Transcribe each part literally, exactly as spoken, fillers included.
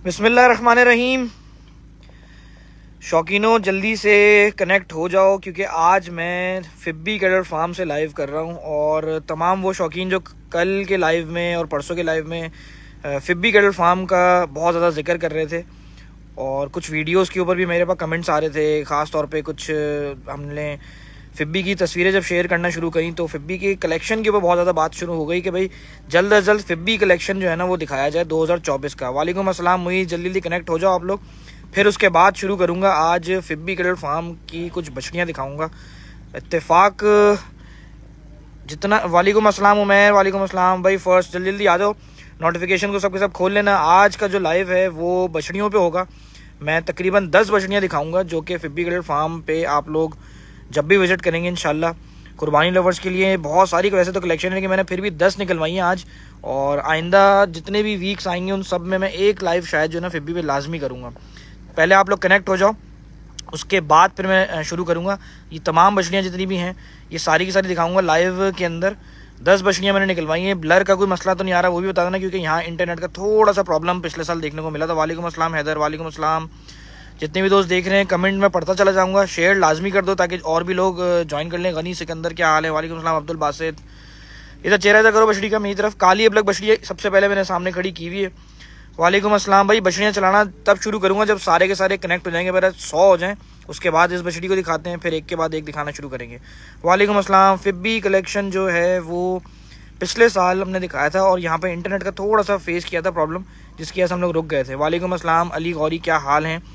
बिस्मिल्लाहिर्रहमानिर्रहीम। शौकीनों जल्दी से कनेक्ट हो जाओ क्योंकि आज मैं फिब्बी कैटल फार्म से लाइव कर रहा हूं और तमाम वो शौकीन जो कल के लाइव में और परसों के लाइव में फिब्बी कैटल फार्म का बहुत ज़्यादा जिक्र कर रहे थे और कुछ वीडियोस के ऊपर भी मेरे पास कमेंट्स आ रहे थे। ख़ास तौर पे कुछ हमने फिब्बी की तस्वीरें जब शेयर करना शुरू करी तो फिब्बी की कलेक्शन के ऊपर बहुत ज़्यादा बात शुरू हो गई कि भाई जल्द अज जल्द फिब्बी कलेक्शन जो है ना वो दिखाया जाए दो हज़ार चौबीस का। वालेकुम अस्सलाम मुई, जल्दी जल्दी कनेक्ट हो जाओ आप लोग, फिर उसके बाद शुरू करूँगा। आज फिब्बी कैटल फार्म की कुछ बछड़ियाँ दिखाऊँगा। इत्तेफाक जितना वालेकुम अस्सलाम उमैर, वालेकुम अस्सलाम भाई। फर्स्ट जल्दी जल्दी आ जाओ, नोटिफिकेशन को सबके सब खोल लेना। आज का जो लाइव है वो बछड़ियों पे होगा। मैं तकरीबन दस बछड़ियाँ दिखाऊँगा जो कि फिब्बी कैटल फार्म पे आप लोग जब भी विजिट करेंगे इंशाल्लाह। कुर्बानी लवर्स के लिए बहुत सारी वैसे तो कलेक्शन है कि मैंने फिर भी दस निकलवाई हैं आज, और आइंदा जितने भी वीक्स आएंगे उन सब में मैं एक लाइव शायद जो है ना फिब्बी पे लाजमी करूँगा। पहले आप लोग कनेक्ट हो जाओ, उसके बाद फिर मैं शुरू करूँगा। ये तमाम बछड़ियाँ जितनी भी हैं ये सारी की सारी दिखाऊँगा लाइव के अंदर। दस बछड़ियाँ मैंने निकलवाई हैं। ब्लर का कोई मसला तो नहीं आ रहा वो भी बता देना क्योंकि यहाँ इंटरनेट का थोड़ा सा प्रॉब्लम पिछले साल देखने को मिला था। वालेकुम अस्सलाम हैदर, वालेकुम अस्सलाम। जितने भी दोस्त देख रहे हैं कमेंट में पढ़ता चला जाऊंगा, शेयर लाजमी कर दो ताकि और भी लोग ज्वाइन कर लें। गनी सिकंदर क्या हाल है, वालेकुम अस्सलाम। अब्दुल बासित, इधर चेहरा इधर करो बछड़ी का मेरी तरफ। काली अबलग बछड़ी सबसे पहले मैंने सामने खड़ी की हुई है। वालेकुम अस्सलाम भाई। बछड़ियाँ चलाना तब शुरू करूँगा जब सारे के सारे कनेक्ट हो जाएंगे, मेरा सौ हो जाएँ, उसके बाद इस बछड़ी को दिखाते हैं, फिर एक के बाद एक दिखाना शुरू करेंगे। वालेकुम अस्सलाम। फिब्बी कलेक्शन जो है वो पिछले साल हमने दिखाया था और यहाँ पे इंटरनेट का थोड़ा सा फेस किया था प्रॉब्लम, जिसकी वजह से हम लोग रुक गए थे। वालेकुम अस्सलाम अली गौरी, क्या हाल हैं।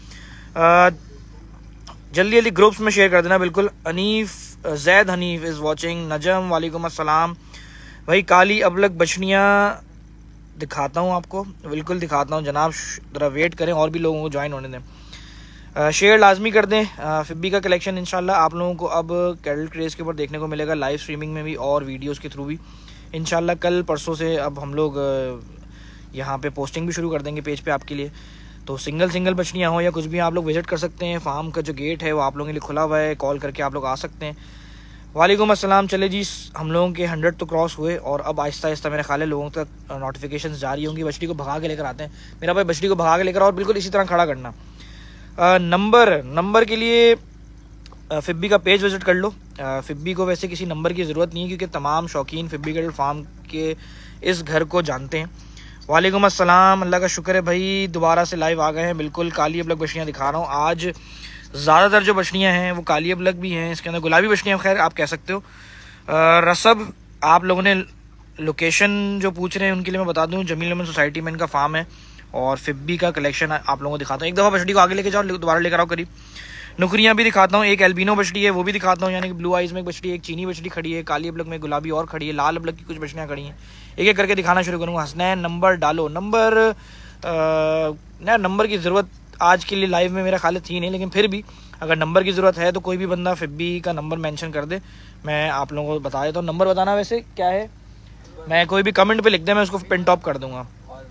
जल्दी जल्दी ग्रुप्स में शेयर कर देना बिल्कुल। Anif Zaid Hanif is watching. नजम वालेकुम अस्सलाम भाई। काली अबलग बछड़ियाँ दिखाता हूँ आपको, बिल्कुल दिखाता हूँ जनाब, ज़रा वेट करें और भी लोगों को ज्वाइन होने दें। शेयर लाजमी कर दें। फिब्बी का कलेक्शन इंशाल्लाह आप लोगों को अब कैटल क्रेज के ऊपर देखने को मिलेगा, लाइव स्ट्रीमिंग में भी और वीडियोस के थ्रू भी इंशाल्लाह। कल परसों से अब हम लोग यहाँ पे पोस्टिंग भी शुरू कर देंगे पेज पे आपके लिए। तो सिंगल सिंगल बछड़ियाँ हो या कुछ भी आप लोग विजिट कर सकते हैं। फार्म का जो गेट है वो आप लोगों के लिए खुला हुआ है, कॉल करके आप लोग आ सकते हैं। वालेकुम अस्सलाम। चले जी, हम लोगों के हंड्रेड तो क्रॉस हुए और अब आहिस्ता आहिस्ता मेरे ख्याल है लोगों तक नोटिफिकेशन जारी होंगी। बछड़ी को भगा के लेकर आते हैं मेरा भाई, बछड़ी को भगा के लेकर और बिल्कुल इसी तरह खड़ा करना। आ, नंबर नंबर के लिए फिब्बी का पेज विजिट कर लो। फिब्बी को वैसे किसी नंबर की ज़रूरत नहीं है क्योंकि तमाम शौकीन फिब्बी कैटल फार्म के इस घर को जानते हैं। वालेकुम अस्सलाम, अल्लाह का शुक्र है भाई, दोबारा से लाइव आ गए हैं। बिल्कुल काली अबलग बछड़ियाँ दिखा रहा हूँ आज। ज़्यादातर जो बछड़ियाँ हैं वो काली अबलग भी हैं, इसके अंदर गुलाबी बछड़ियाँ खैर आप कह सकते हो। रसब आप लोगों ने लोकेशन जो पूछ रहे हैं उनके लिए मैं बता दूँ, जमील अमन सोसाइटी में इनका फार्म है और फिब्बी का कलेक्शन आप लोगों को दिखाता हूँ। एक दफ़ा बछड़ी को आगे लेके जाओ, दोबारा लेकर आओ करीब। नुकरियाँ भी दिखाता हूँ, एक एल्बिनो बछड़ी है वो भी दिखाता हूँ, यानी कि ब्लू आइज़ में एक बछड़ी, एक चीनी बछड़ी खड़ी है, काली अबलग में गुलाबी और खड़ी है, लाल अबलग की कुछ बछड़ियाँ खड़ी हैं। एक एक करके दिखाना शुरू करूँगा। हसनैन नंबर डालो। नंबर ना नंबर की ज़रूरत आज के लिए लाइव में मेरा ख्याल थी नहीं, लेकिन फिर भी अगर नंबर की ज़रूरत है तो कोई भी बंदा फिब्बी का नंबर मेंशन कर दे, मैं आप लोगों को बता देता हूँ। नंबर बताना वैसे क्या है, मैं कोई भी कमेंट पे लिख दे, मैं उसको पिन टॉप कर दूँगा।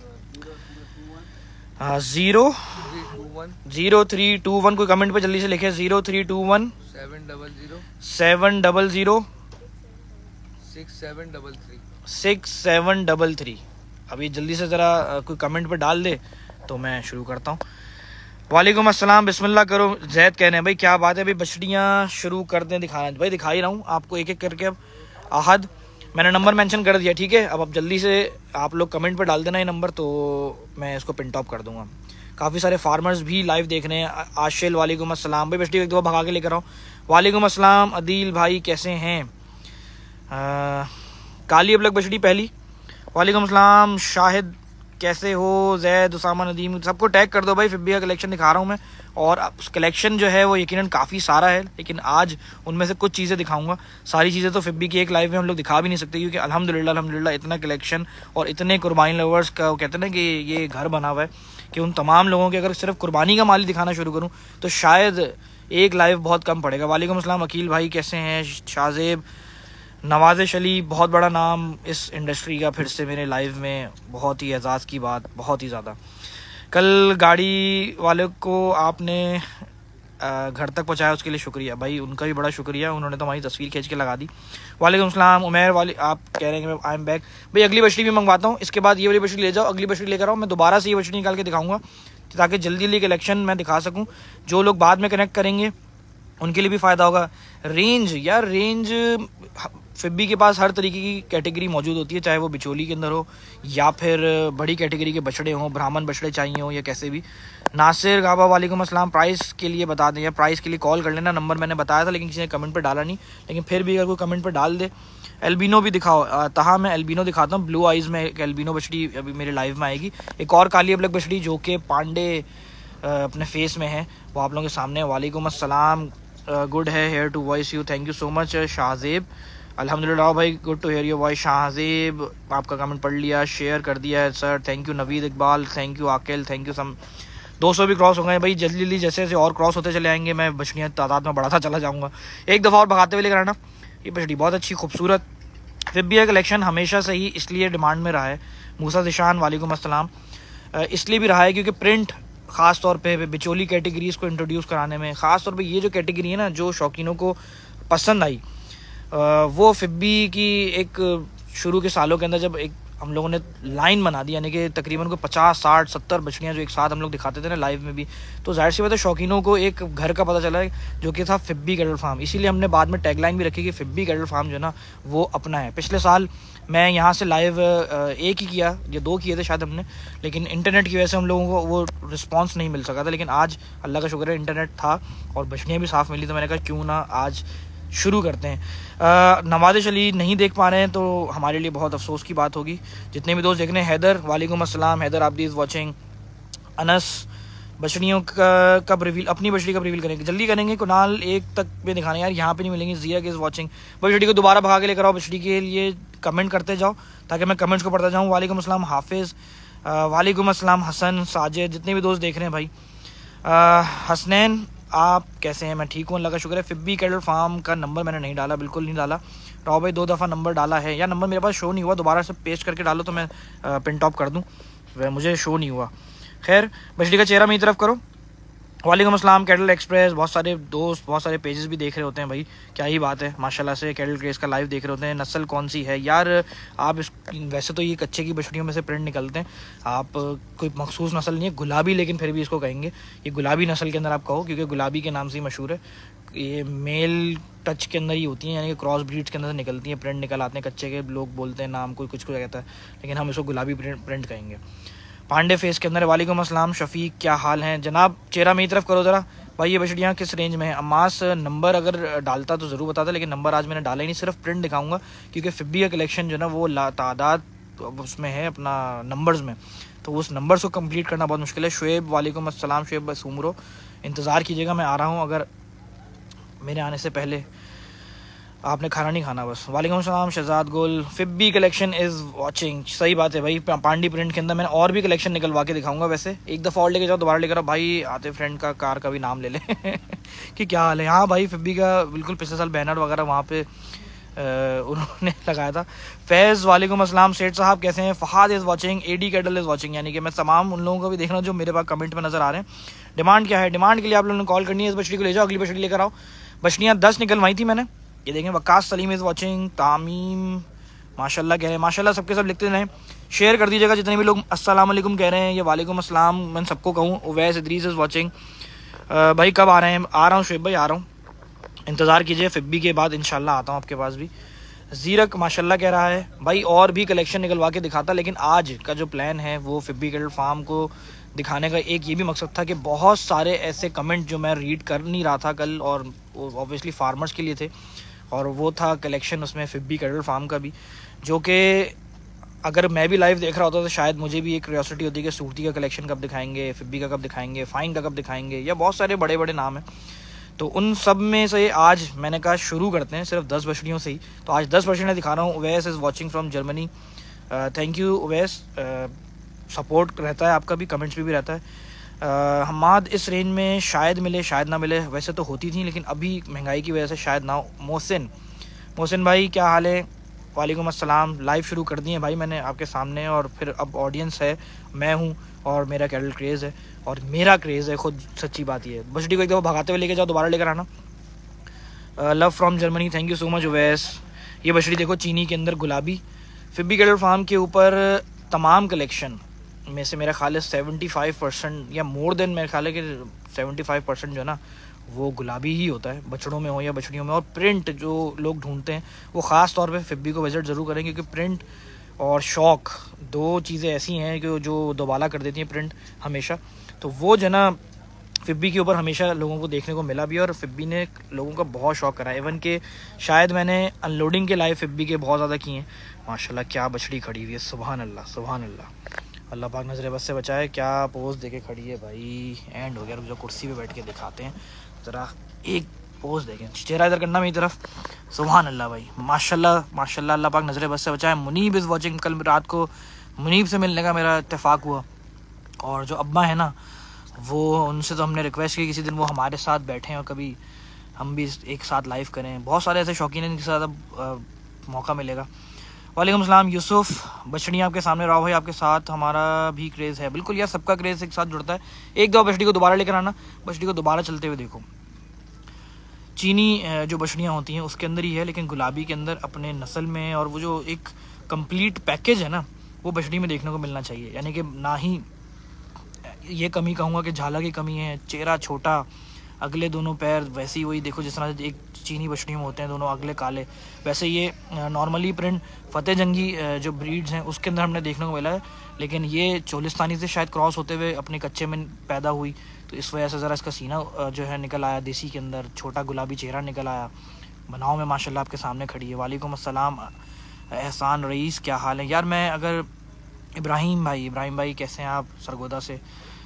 हाँ, zero zero three two one, कोई कमेंट पे जल्दी से लिखे। Zero three two one seven double zero seven double zero six seven double three six seven double three. अभी जल्दी से ज़रा कोई कमेंट पे डाल दे तो मैं शुरू करता हूँ। वालेकुम अस्सलाम, बिस्मिल्लाह करो। जैद कह रहे हैं भाई क्या बात है भाई, बछड़ियाँ शुरू कर दें दिखाना। भाई दिखा ही रहा हूँ आपको एक एक करके। अब आहद मैंने नंबर मेंशन कर दिया, ठीक है। अब अब जल्दी से आप लोग कमेंट पे डाल देना ये नंबर तो मैं इसको पिन टॉप कर दूँगा। काफ़ी सारे फार्मर्स भी लाइव देख रहे हैं। आशिल वालेकुम अस्सलाम भाई, बछड़ी एक दो भगा के लेकर आओ। वालेकुम अस्सलाम अदील भाई, कैसे हैं। आ, काली अबलग बछड़ी पहली। वालेकुम अस्सलाम शाहिद, कैसे हो। जैद, उसामा, नदीम, सबको टैग कर दो भाई। फिब्बी का कलेक्शन दिखा रहा हूँ मैं और कलेक्शन जो है वो यकीनन काफ़ी सारा है, लेकिन आज उनमें से कुछ चीज़ें दिखाऊंगा। सारी चीज़ें तो फिब्बी की एक लाइव में हम लोग दिखा भी नहीं सकते क्योंकि अल्हम्दुलिल्लाह अल्हम्दुलिल्लाह इतना कलेक्शन और इतने कुर्बानी लवर्स का कहते हैं ना कि ये घर बना हुआ है कि उन तमाम लोगों के अगर सिर्फ कुर्बानी का माल ही दिखाना शुरू करूँ तो शायद एक लाइव बहुत कम पड़ेगा। वालेकुम अस्सलाम अकील भाई, कैसे हैं। शाहजेब, नवाज़िश अली, बहुत बड़ा नाम इस इंडस्ट्री का, फिर से मेरे लाइव में, बहुत ही एजाज़ की बात, बहुत ही ज़्यादा। कल गाड़ी वाले को आपने घर तक पहुंचाया उसके लिए शुक्रिया भाई, उनका भी बड़ा शुक्रिया, उन्होंने तो हमारी तस्वीर खींच के लगा दी। वालेकुम सलाम उमैर वाले, आप कह रहे हैं कि आई एम बैक भाई, अगली बछड़ी भी मंगवाता हूँ, इसके बाद ये वाली बछड़ी ले जाओ, अगली बछड़ी लेकर आओ, मैं दोबारा से ये बछड़ी निकाल के दिखाऊंगा ताकि जल्दी जल्दी कलेक्शन मैं दिखा सकूँ। जो लोग बाद में कनेक्ट करेंगे उनके लिए भी फ़ायदा होगा। रेंज यार, रेंज फिब्बी के पास हर तरीके की कैटेगरी मौजूद होती है, चाहे वो बिचौली के अंदर हो या फिर बड़ी कैटेगरी के बछड़े हों, ब्राह्मण बछड़े चाहिए हों या कैसे भी। नासिर गाबा वालेकुम अस्सलाम, प्राइस के लिए बता दें या प्राइस के लिए कॉल कर लेना, नंबर मैंने बताया था लेकिन किसी ने कमेंट पर डाला नहीं, लेकिन फिर भी अगर कोई कमेंट पर डाल दे। एल्बिनो भी दिखाओ, तहा मैं एल्बिनो दिखाता हूँ, ब्लू आइज़ में एक एल्बिनो बछड़ी अभी मेरे लाइव में आएगी। एक और काली अबलक बछड़ी जो कि पांडे अपने फेस में है, वो आप लोगों के सामने। वालेकुम अस्सलाम, गुड है hear to voice you, thank you so much Shahzeb. अल्हम्दुलिल्लाह भाई, good to hear your voice Shahzeb, आपका कमेंट पढ़ लिया, शेयर कर दिया है sir, thank you. Naveed Iqbal, thank you. Aqil, thank you. सम दो सौ भी क्रॉस हो गए भाई, जल्दी जल्दी जैसे जैसे और क्रॉस होते चले आएंगे मैं बछड़ियाँ तादाद में बढ़ाता चला जाऊँगा। एक दफ़ा और भगाते हुए लेकर आना, ये बछड़ी बहुत अच्छी खूबसूरत फिब्बिया कलेक्शन हमेशा से ही इसलिए डिमांड में रहा है। मूसा जिशान वालेकुम अस्सलाम, इसलिए भी रहा है क्योंकि प्रिंट ख़ास तौर पे बिचौली कैटेगरीज़ को इंट्रोड्यूस कराने में, ख़ास तौर पे ये जो कैटेगरी है ना जो शौकीनों को पसंद आई, वो फिब्बी की एक शुरू के सालों के अंदर जब एक हम लोगों ने लाइन बना दी, यानी कि तकरीबन को पचास साठ सत्तर बछड़ियाँ जो एक साथ हम लोग दिखाते थे ना लाइव में भी, तो जाहिर सी बात है शौकीनों को एक घर का पता चला है जो कि था फिब्बी कैटल फार्म। इसीलिए हमने बाद में टैगलाइन भी रखी कि फिब्बी कैटल फार्म जो है ना वो अपना है। पिछले साल मैं यहाँ से लाइव एक ही किया या दो किए थे शायद हमने, लेकिन इंटरनेट की वजह से हम लोगों को वो रिस्पॉन्स नहीं मिल सका था, लेकिन आज अल्लाह का शुक्र है इंटरनेट था और बछड़ियाँ भी साफ़ मिली, तो मैंने कहा क्यों ना आज शुरू करते हैं। नवाज़िश अली नहीं देख पा रहे हैं तो हमारे लिए बहुत अफसोस की बात होगी। जितने भी दोस्त देख रहे हैं, हैदर वालेकुम अस्सलाम, हैदर आबदी इज़ वॉचिंग। अनस, बछड़ियों का कब रिवील, अपनी बछड़ी कब रिवील करेंगे? जल्दी करेंगे, कुनाल एक तक पे दिखाने यार, यहाँ पे नहीं मिलेंगे। जिया के इज़ वॉचिंग, बछड़ी को दोबारा भगा के लेकर आओ, बछड़ी के लिए कमेंट करते जाओ ताकि मैं कमेंट्स को पढ़ता जाऊँ। वालेकुम अस्सलाम हाफिज़, वालेकुम अस्सलाम हसन, साजिद, जितने भी दोस्त देख रहे हैं भाई। हसनैन, आप कैसे हैं? मैं ठीक हूँ अल्लाह का शुक्र है। फिब्बी कैटल फार्म का नंबर मैंने नहीं डाला, बिल्कुल नहीं डाला। राव भाई दो दफ़ा नंबर डाला है या नंबर मेरे पास शो नहीं हुआ, दोबारा से पेस्ट करके डालो तो मैं पिन टॉप कर दूँ, वह मुझे शो नहीं हुआ। खैर, बछड़ी का चेहरा मेरी तरफ करो। वालेकुम अस्सलाम कैटल एक्सप्रेस, बहुत सारे दोस्त बहुत सारे पेजेस भी देख रहे होते हैं भाई, क्या ही बात है माशाल्लाह से। कैटल क्रेज का लाइव देख रहे होते हैं। नस्ल कौन सी है यार? आप इस वैसे तो ये कच्चे की बछड़ियों में से प्रिंट निकलते हैं, आप कोई मखसूस नस्ल नहीं है, गुलाबी, लेकिन फिर भी इसको कहेंगे ये गुलाबी नस्ल के अंदर आप कहो, क्योंकि गुलाबी के नाम से ही मशहूर है। ये मेल टच के अंदर ही होती हैं, यानी कि क्रॉस ब्रीड्स के अंदर निकलती हैं, प्रिंट निकल आते हैं कच्चे के, लोग बोलते हैं नाम कोई कुछ कुछ कहता है, लेकिन हम इसको गुलाबी प्रिंट प्रिंट कहेंगे। पांडे फेस के अंदर। वालेकुम अस्सलाम शफीक, क्या हाल है जनाब? चेहरा मेरी तरफ करो ज़रा भाई। ये बछड़ियाँ किस रेंज में है? अम्मास, नंबर अगर डालता तो ज़रूर बताता, लेकिन नंबर आज मैंने डाला ही नहीं, सिर्फ प्रिंट दिखाऊंगा क्योंकि फिब्बी का कलेक्शन जो है ना वो तादाद उसमें है अपना नंबर्स में, तो उस नंबर्स को कंप्लीट करना बहुत मुश्किल है। शुएब वालेकुम अस्सलाम, शुएब बस उम्रो, इंतज़ार कीजिएगा, मैं आ रहा हूँ, अगर मेरे आने से पहले आपने खाना नहीं खाना बस। वालेकुम सलाम शहजाद गुल, फिब्बी कलेक्शन इज़ वाचिंग। सही बात है भाई, पांडी प्रिंट के अंदर मैंने और भी कलेक्शन निकलवा के दिखाऊंगा। वैसे एक दफ़ा और लेके जाओ, दोबारा लेकर आओ भाई। आते फ्रेंड का कार का भी नाम ले लें कि क्या हाल है। हाँ भाई, फिब्बी का बिल्कुल पिछले साल बैनर वगैरह वहाँ पे आ, उन्होंने लगाया था। फैज़ वालेकुम अस्सलाम, सेठ साहब कैसे हैं? Fahad is watching, AD cattle is watching, यानी कि मैं तमाम उन लोगों को भी देख रहा हूँ जो मेरे पास कमेंट में नज़र आ रहे हैं। डिमांड क्या है? डिमांड के लिए आप लोगों ने कॉल करनी है, इस बछड़ी को ले जाओ, अगली बछड़ी लेकर आओ। बछड़ियाँ दस निकलवाई थी मैंने, ये देखें। वकास सलीम इज़ वाचिंग, तामीम माशाल्लाह कह रहे हैं, माशाल्लाह सबके सब लिखते रहें। शेयर कर दीजिएगा जितने भी लोग अस्सलाम वालेकुम कह रहे हैं, ये वालेकुम अस्सलाम मैं सबको कहूँ। उवैस इदरीस इज़ वाचिंग, भाई कब आ रहे हैं? आ रहा हूँ शुएब भाई, आ रहा हूँ, इंतज़ार कीजिए, फिब्बी के बाद इंशाल्लाह आता हूँ आपके पास भी। ज़ीरक माशाल्लाह कह रहा है भाई और भी कलेक्शन निकलवा के दिखाता, लेकिन आज का जो प्लान है वो फिब्बी कैटल फार्म को दिखाने का एक ये भी मकसद था कि बहुत सारे ऐसे कमेंट जो मैं रीड कर नहीं रहा था कल, और ऑब्वियसली फार्मर्स के लिए थे, और वो था कलेक्शन उसमें फिब्बी कैटल फार्म का भी, जो कि अगर मैं भी लाइव देख रहा होता तो शायद मुझे भी एक क्यूरियोसिटी होती कि सूरती का कलेक्शन कब दिखाएंगे, फिब्बी का कब दिखाएंगे, फाइन का कब दिखाएंगे, या बहुत सारे बड़े बड़े नाम हैं। तो उन सब में से आज मैंने कहा शुरू करते हैं सिर्फ दस बछड़ियों से ही, तो आज दस बछड़ियाँ दिखा रहा हूँ। Uwais is watching from Germany, thank you Uwais, support रहता है आपका भी, कमेंट्स भी, भी रहता है। uh, हमाद, इस रेंज में शायद मिले शायद ना मिले, वैसे तो होती थी लेकिन अभी महंगाई की वजह से शायद ना। मोहसिन, मोहसिन भाई क्या हाल है? वालेकुम अस्सलाम, लाइव शुरू कर दिए भाई मैंने आपके सामने, और फिर अब ऑडियंस है, मैं हूँ, और मेरा कैटल क्रेज़ है और मेरा क्रेज़ है खुद, सच्ची बात ये है। बछड़ी को एक दफ़ा भगाते हुए लेके जाओ, दोबारा लेकर आना। Love from Germany, thank you so much Uwais. ये बछड़ी देखो चीनी के अंदर गुलाबी। फिब्बी कैटल फार्म के ऊपर तमाम कलेक्शन में से मेरा ख्याल है सेवेंटी फाइव परसेंट या मोर देन मेरे ख्याल है कि सेवेंटी फाइव परसेंट जो है ना वो गुलाबी ही होता है, बछड़ों में हो या बछड़ियों में। और प्रिंट जो लोग ढूंढते हैं वो ख़ास तौर पे फिब्बी को विज़िट ज़रूर करें, क्योंकि प्रिंट और शौक दो चीज़ें ऐसी हैं कि जो दोबाला कर देती हैं प्रिंट हमेशा। तो वो जो ना फिब्बी के ऊपर हमेशा लोगों को देखने को मिला भी है और फिब्बी ने लोगों का बहुत शौक करा है। इवन के शायद मैंने अनलोडिंग के लाइव फिब्बी के बहुत ज़्यादा किए हैं। माशाल्लाह क्या बछड़ी खड़ी हुई है, सुभान अल्लाह सुभान अल्लाह, अल्लाह पाक नज़र बस से बचाए। क्या पोज देके खड़ी है भाई, एंड हो गया। जो कुर्सी पे बैठ के दिखाते हैं ज़रा, एक पोज देखें, चेहरा इधर करना मेरी तरफ, सुभान अल्लाह भाई, माशाल्लाह माशाल्लाह, अल्लाह पाक नज़र बस से बचाए। Munib is watching. कल रात को मुनीब से मिलने का मेरा इत्तेफाक हुआ और जो अब्बा है ना वो, उनसे तो हमने रिक्वेस्ट की किसी दिन वो हमारे साथ बैठें और कभी हम भी एक साथ लाइव करें। बहुत सारे ऐसे शौकीन हैं जिनके साथ अब मौका मिलेगा। वालेकुम सलाम यूसुफ, बछड़ियाँ आपके सामने रहो भाई, आपके साथ हमारा भी क्रेज़ है। बिल्कुल यार, सबका क्रेज़ एक साथ जुड़ता है। एक दो बछड़ी को दोबारा लेकर आना, बछड़ी को दोबारा चलते हुए देखो। चीनी जो बछड़ियाँ होती हैं उसके अंदर ही है, लेकिन गुलाबी के अंदर अपने नस्ल में, और वो जो एक कंप्लीट पैकेज है ना वो बछड़ी में देखने को मिलना चाहिए। यानी कि ना ही ये कमी कहूँगा कि झाला की कमी है, चेहरा छोटा, अगले दोनों पैर वैसे ही वही देखो जिस तरह एक चीनी बछड़ियों में होते हैं, दोनों अगले काले, वैसे ये नॉर्मली प्रिंट फतेह जंगी जो ब्रीड्स हैं उसके अंदर हमने देखने को मिला है। लेकिन ये चोलिस्तानी से शायद क्रॉस होते हुए अपने कच्चे में पैदा हुई, तो इस वजह से ज़रा इसका सीना जो है निकल आया, देसी के अंदर छोटा गुलाबी चेहरा निकल आया। बनाओ में माशाल्लाह आपके सामने खड़ी है। वालेकुम अस्सलाम एहसान रईस, क्या हाल है यार? मैं अगर इब्राहिम भाई, इब्राहिम भाई कैसे हैं आप सरगोदा से?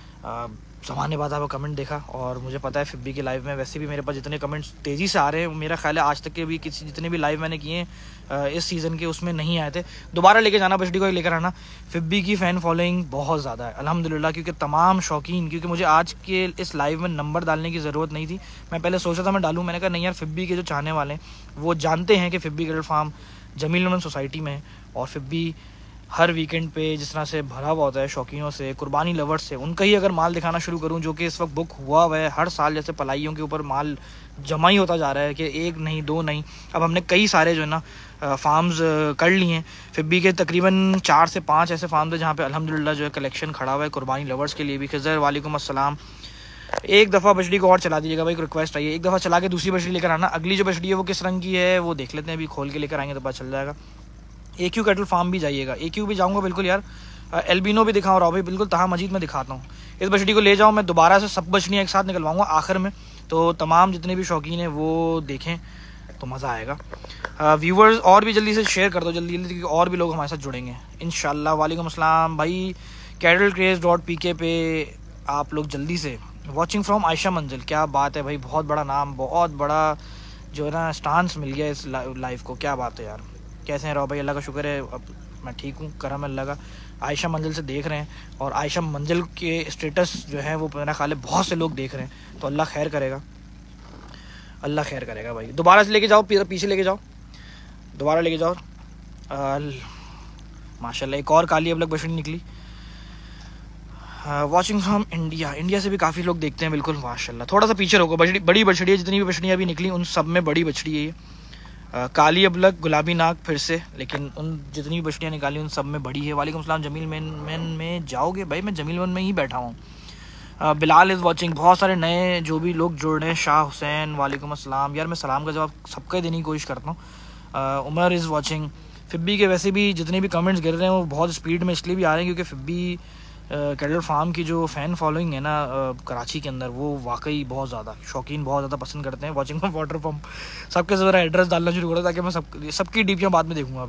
ज़माने बाद आपका कमेंट देखा और मुझे पता है फिब्बी के लाइव में वैसे भी मेरे पास जितने कमेंट्स तेज़ी से आ रहे हैं, मेरा ख्याल है आज तक के भी किसी जितने भी लाइव मैंने किए हैं इस सीज़न के उसमें नहीं आए थे। दोबारा लेके जाना बछड़ी को, लेकर आना। फिब्बी की फ़ैन फॉलोइंग बहुत ज़्यादा है अल्हम्दुलिल्लाह, क्योंकि तमाम शौकीन, क्योंकि मुझे आज के इस लाइव में नंबर डालने की ज़रूरत नहीं थी। मैं पहले सोचा था मैं डालूँ, मैंने कहा नहीं यार, फिब्बी के जो चाहने वाले हैं वो जानते हैं कि फिब्बी cattle farm Jameel lawn society में है और फिब्बी हर वीकेंड पे जिस तरह से भरा हुआ होता है शौकीनों से, कुर्बानी लवर्स से, उनका ही अगर माल दिखाना शुरू करूं जो कि इस वक्त बुक हुआ हुआ है, हर साल जैसे पलाइयों के ऊपर माल जमा ही होता जा रहा है कि एक नहीं दो नहीं, अब हमने कई सारे जो है ना फार्म्स कर लिए हैं। फिब्बी के तकरीबन चार से पाँच ऐसे फार्म्स हैं जहाँ पे अल्हम्दुलिल्लाह जो है कलेक्शन खड़ा हुआ है कुर्बानी लवर्स के लिए भी। खिज़र वालेकुम अस्सलाम, एक दफ़ा बछड़ी को और चला दीजिएगा भाई, रिक्वेस्ट आई है, एक दफ़ा चला के दूसरी बछड़ी लेकर आना। अगली जो बछड़ी है वो किस रंग की है वो देख लेते हैं, अभी खोल के लेकर आएंगे तो पता चल जाएगा। ए क्यू कैटल फार्म भी जाइएगा, ए क्यू भी जाऊँगा बिल्कुल यार, एल्बिनो भी दिखाऊँ, और भाई बिल्कुल तहा मजीद में दिखाता हूँ। इस बछड़ी को ले जाऊँ, मैं दोबारा से सब बछड़ियाँ एक साथ निकलवाऊँगा आखिर में, तो तमाम जितने भी शौकीन हैं वो देखें तो मज़ा आएगा। व्यूवर्स और भी जल्दी से शेयर कर दो, जल्दी जल्दी, क्योंकि और भी लोग हमारे साथ जुड़ेंगे इंशाल्लाह। वालेकुम अस्सलाम भाई, कैटल क्रेज डॉट पी के पे आप लोग जल्दी से। वॉचिंग फ्रॉम आयशा मंजिल, क्या बात है भाई, बहुत बड़ा नाम, बहुत बड़ा जो है ना स्टांस मिल गया इस लाइव को, क्या बात है यार। कैसे हैं रहो भाई? अल्लाह का शुक्र है, अब मैं ठीक हूँ, करम अल्लाह का। आयशा मंजिल से देख रहे हैं और आयशा मंजिल के स्टेटस जो है वो मेरा ख्याल है बहुत से लोग देख रहे हैं, तो अल्लाह खैर करेगा, अल्लाह खैर करेगा भाई। दोबारा से लेके जाओ, पीछे लेके जाओ, दोबारा लेके जाओ। माशाल्लाह एक और काली अब लग बछड़ी निकली। वॉचिंग फ्रॉम इंडिया, इंडिया से भी काफ़ी लोग देखते हैं बिल्कुल माशाल्लाह। थोड़ा सा पीछे रोको, बछड़ी बड़ी बछड़ी है, जितनी भी बछड़ियाँ अभी निकली उन सब में बड़ी बछड़ी है ये। Uh, काली अबलग गुलाबी नाक फिर से, लेकिन उन जितनी भी बछड़ियाँ निकाली उन सब में बड़ी है। वालेकुम सलाम जमील मैन मैन में जाओगे भाई? मैं जमील मैन में ही बैठा हूँ। uh, बिलाल इज़ वाचिंग, बहुत सारे नए जो भी लोग जुड़ रहे हैं। शाह हुसैन वालेकुम अस्सलाम, यार मैं सलाम का जवाब सबका देने की कोशिश करता हूँ। uh, Umar is watching. फिब्बी के वैसे भी जितने भी कमेंट्स गिर रहे हैं वो बहुत स्पीड में इसलिए भी आ रहे हैं क्योंकि फिब्बी कैटल फार्म की जो फ़ैन फॉलोइंग है ना कराची के अंदर, वो वाकई बहुत ज़्यादा शौकीन बहुत ज़्यादा पसंद करते हैं। वॉचिंग वाटर पम्प, सबके ज़रा एड्रेस डालना शुरू करो ताकि मैं सब सबकी डीपियाँ बाद में देखूँगा।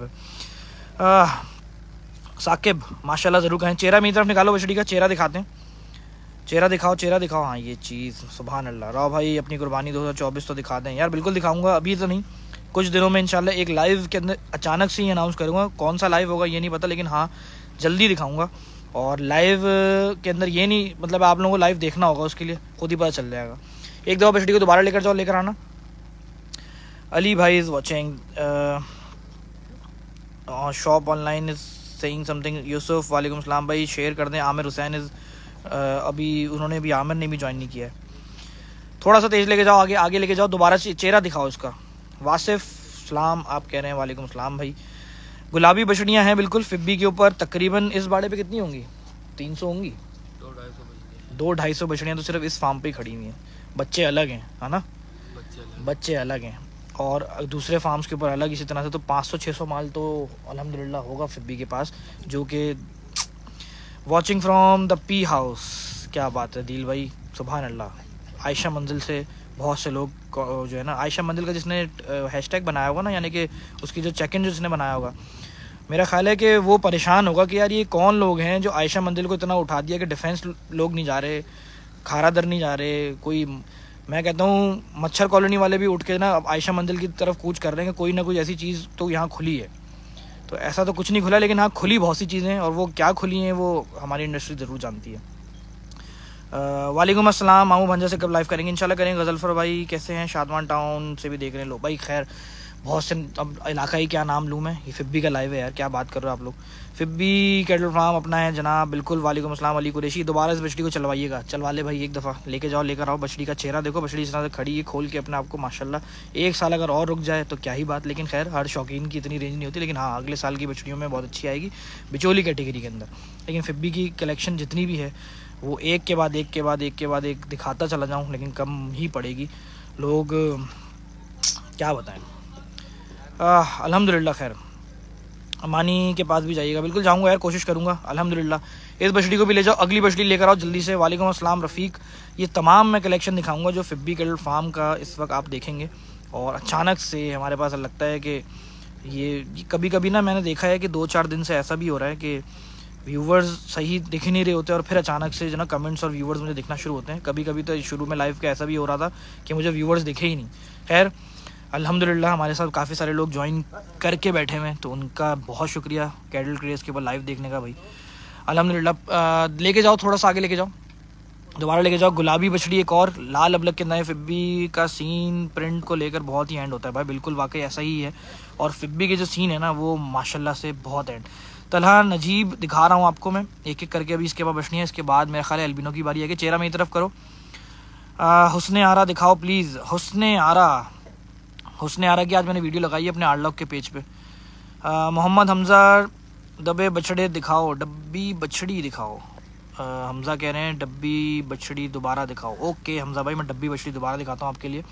पे साकिब माशाल्लाह ज़रूर कहें। चेहरा मेरी तरफ निकालो, बछड़ी का चेहरा दिखाते हैं, चेहरा दिखाओ, चेहरा दिखाओ। हाँ ये चीज़ सुभान अल्लाह। राव भाई अपनी कुर्बानी दो हज़ार चौबीस तो दिखा दें यार, बिल्कुल दिखाऊँगा, अभी तो नहीं, कुछ दिनों में इंशाल्लाह एक लाइव के अंदर अचानक से ही अनाउंस करूँगा। कौन सा लाइव होगा ये नहीं पता, लेकिन हाँ जल्दी दिखाऊँगा। और लाइव के अंदर ये नहीं मतलब आप लोगों को लाइव देखना होगा, उसके लिए खुद ही पता चल जाएगा। एक दफ़ा बछड़ी को दोबारा लेकर जाओ, लेकर आना। अली भाई is watching, shop online is saying something. Yusuf वालेकुम सलाम भाई, शेयर कर दें। आमिर हुसैन इज़ अभी उन्होंने भी आमिर ने भी ज्वाइन नहीं किया है। थोड़ा सा तेज़ लेके जाओ, आगे आगे लेके जाओ, दोबारा चेहरा दिखाओ उसका। वासिफ सलाम आप कह रहे हैं, वालेकुम सलाम भाई। गुलाबी बछड़ियाँ हैं बिल्कुल फिब्बी के ऊपर। तकरीबन इस बाड़े पे कितनी होंगी? तीन सौ होंगी, दो ढाई सौ बछड़ियाँ तो सिर्फ इस फार्म पे ही खड़ी हुई हैं। बच्चे अलग हैं, है ना, बच्चे अलग हैं, और दूसरे फार्म्स के ऊपर अलग। इसी तरह से तो पाँच सौ छः सौ माल तो अल्हम्दुलिल्लाह होगा फिब्बी के पास, जो कि watching from the P house. क्या बात है दिल भाई, सुभान अल्लाह। आयशा मंजिल से बहुत से लोग जो है ना, आयशा मंजिल का जिसने हैशटैग बनाया होगा ना, यानी कि उसकी जो चेक इन जो जिसने बनाया होगा, मेरा ख्याल है कि वो परेशान होगा कि यार ये कौन लोग हैं जो आयशा मंजिल को इतना उठा दिया कि डिफेंस लोग नहीं जा रहे, खारादर नहीं जा रहे, कोई मैं कहता हूँ मच्छर कॉलोनी वाले भी उठ के ना अब आयशा मंजिल की तरफ कूच कर रहे हैं कि कोई ना कोई ऐसी चीज़ तो यहाँ खुली है। तो ऐसा तो कुछ नहीं खुला, लेकिन हाँ खुली बहुत सी चीज़ें हैं, और वो क्या खुली हैं वो हमारी इंडस्ट्री ज़रूर जानती है। वालेकुम अस्सलाम। मामू भंजा से कब लाइव करेंगे? इंशाल्लाह करेंगे। गजलफर भाई कैसे हैं? शादवान टाउन से भी देख रहे हैं लोग भाई। खैर बहुत से, अब इलाका ही क्या नाम लूँ मैं, ये फिब्बी का लाइव है यार, क्या बात कर रहे हो आप लोग। फिब्बी कैटल फार्म अपना है जनाब, बिल्कुल। वालेकुम अस्सलाम अली कुरैशी। दोबारा इस बछड़ी को चलवाइएगा, चलवा ले भाई, एक दफ़ा लेके जाओ, लेकर आओ। बछड़ी का चेहरा देखो, बछड़ी इस तरह से खड़ी है खोल के अपने आप को, माशाल्लाह। एक साल अगर और रुक जाए तो क्या ही बात, लेकिन खैर हर शौकीन की इतनी रेंज नहीं होती, लेकिन हाँ अगले साल की बछड़ियों में बहुत अच्छी आएगी बिचौली कैटेगरी के अंदर। लेकिन फिब्बी की कलेक्शन जितनी भी है वो एक के बाद एक के बाद एक के बाद एक दिखाता चला जाऊँ, लेकिन कम ही पड़ेगी। लोग क्या बताएं। अल्हम्दुलिल्लाह। खैर अमानी के पास भी जाइएगा, बिल्कुल जाऊंगा यार, कोशिश करूंगा अल्हम्दुलिल्लाह। इस बछड़ी को भी ले जाओ, अगली बछड़ी लेकर आओ जल्दी से। वालेकुम अस्सलाम रफ़ीक। ये तमाम मैं कलेक्शन दिखाऊंगा जो फिब्बी कैटल फार्म का इस वक्त आप देखेंगे। और अचानक से हमारे पास लगता है कि ये कभी कभी ना मैंने देखा है कि दो चार दिन से ऐसा भी हो रहा है कि व्यूवर्स सही दिख ही नहीं रहे होते, और फिर अचानक से जो ना कमेंट्स और व्यूवर्स मुझे दिखना शुरू होते हैं। कभी कभी तो शुरू में लाइव का ऐसा भी हो रहा था कि मुझे व्यूवर्स दिखे ही नहीं। खैर अल्हम्दुलिल्लाह हमारे साथ काफ़ी सारे लोग ज्वाइन करके बैठे हुए हैं, तो उनका बहुत शुक्रिया कैटल क्रेज़ के ऊपर लाइव देखने का भाई, अल्हम्दुलिल्लाह। लेके जाओ, थोड़ा सा आगे लेके जाओ, दोबारा लेके जाओ। गुलाबी बछड़ी एक और लाल अबलग के नए फिब्बी का सीन प्रिंट को लेकर बहुत ही एंड होता है भाई, बिल्कुल वाकई ऐसा ही है। और फिब्बी के जो सीन है ना वो माशाल्लाह से बहुत एंड। तलहा नजीब दिखा रहा हूँ आपको मैं एक एक करके। अभी इसके बाद बछड़ी है, इसके बाद मेरे ख्याल है एल्बिनो की बारी है कि चेहरा मेरी तरफ करो। हुस्ने आरा दिखाओ प्लीज़, हुस्ने आरा, हुस्ने आरा की आज मैंने वीडियो लगाई है अपने आर्टलॉक के पेज पे। मोहम्मद हमज़ा दबे बछड़े दिखाओ, डब्बी बछड़ी दिखाओ। आ, हमज़ा कह रहे हैं डब्बी बछड़ी दोबारा दिखाओ। ओके हमज़ा भाई, मैं डब्बी बछड़ी दोबारा दिखाता हूँ आपके लिए।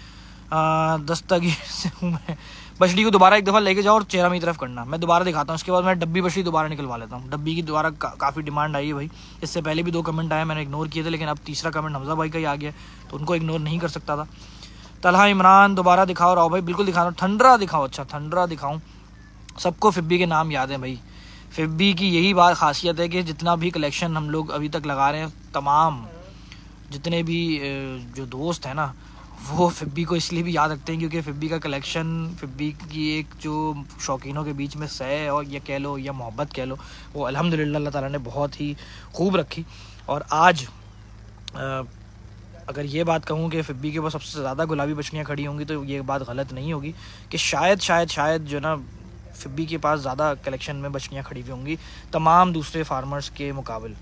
दस्तगीर से हूँ मैं। बछड़ी को दोबारा एक दफ़ा लेके जाओ और चेहरा मेरी तरफ करना, मैं दोबारा दिखाता हूँ। उसके बाद मैं डब्बी बछड़ी दोबारा निकलवा लेता हूँ। डब्बी की दोबारा का, काफ़ी डिमांड आई है भाई। इससे पहले भी दो कमेंट आए, मैंने इग्नोर किए थे, लेकिन अब तीसरा कमेंट हमज़ा भाई का ही आ गया, तो उनको इग्नोर नहीं कर सकता था। तलहा इमरान दोबारा दिखाओ। राव भाई बिल्कुल दिखा रहा हूँ। ठंडरा दिखाओ, अच्छा ठंडरा दिखाऊँ। सबको फिब्बी के नाम याद है भाई। फिब्बी की यही बात खासियत है कि जितना भी कलेक्शन हम लोग अभी तक लगा रहे हैं, तमाम जितने भी जो दोस्त हैं ना वो फिब्बी को इसलिए भी याद रखते हैं क्योंकि फिब्बी का कलेक्शन, फिब्बी की एक जो शौकीनों के बीच में सह और ये कह लो या मोहब्बत कह लो, वो अल्हम्दुलिल्लाह अल्लाह ताला ने बहुत ही खूब रखी। और आज आ, अगर ये बात कहूँ कि फिब्बी के ऊपर सबसे ज़्यादा गुलाबी बछड़ियाँ खड़ी होंगी तो ये बात गलत नहीं होगी कि शायद शायद शायद जो ना फिब्बी के पास ज़्यादा कलेक्शन में बछड़ियाँ खड़ी हुई होंगी तमाम दूसरे फार्मर्स के मुकाबले।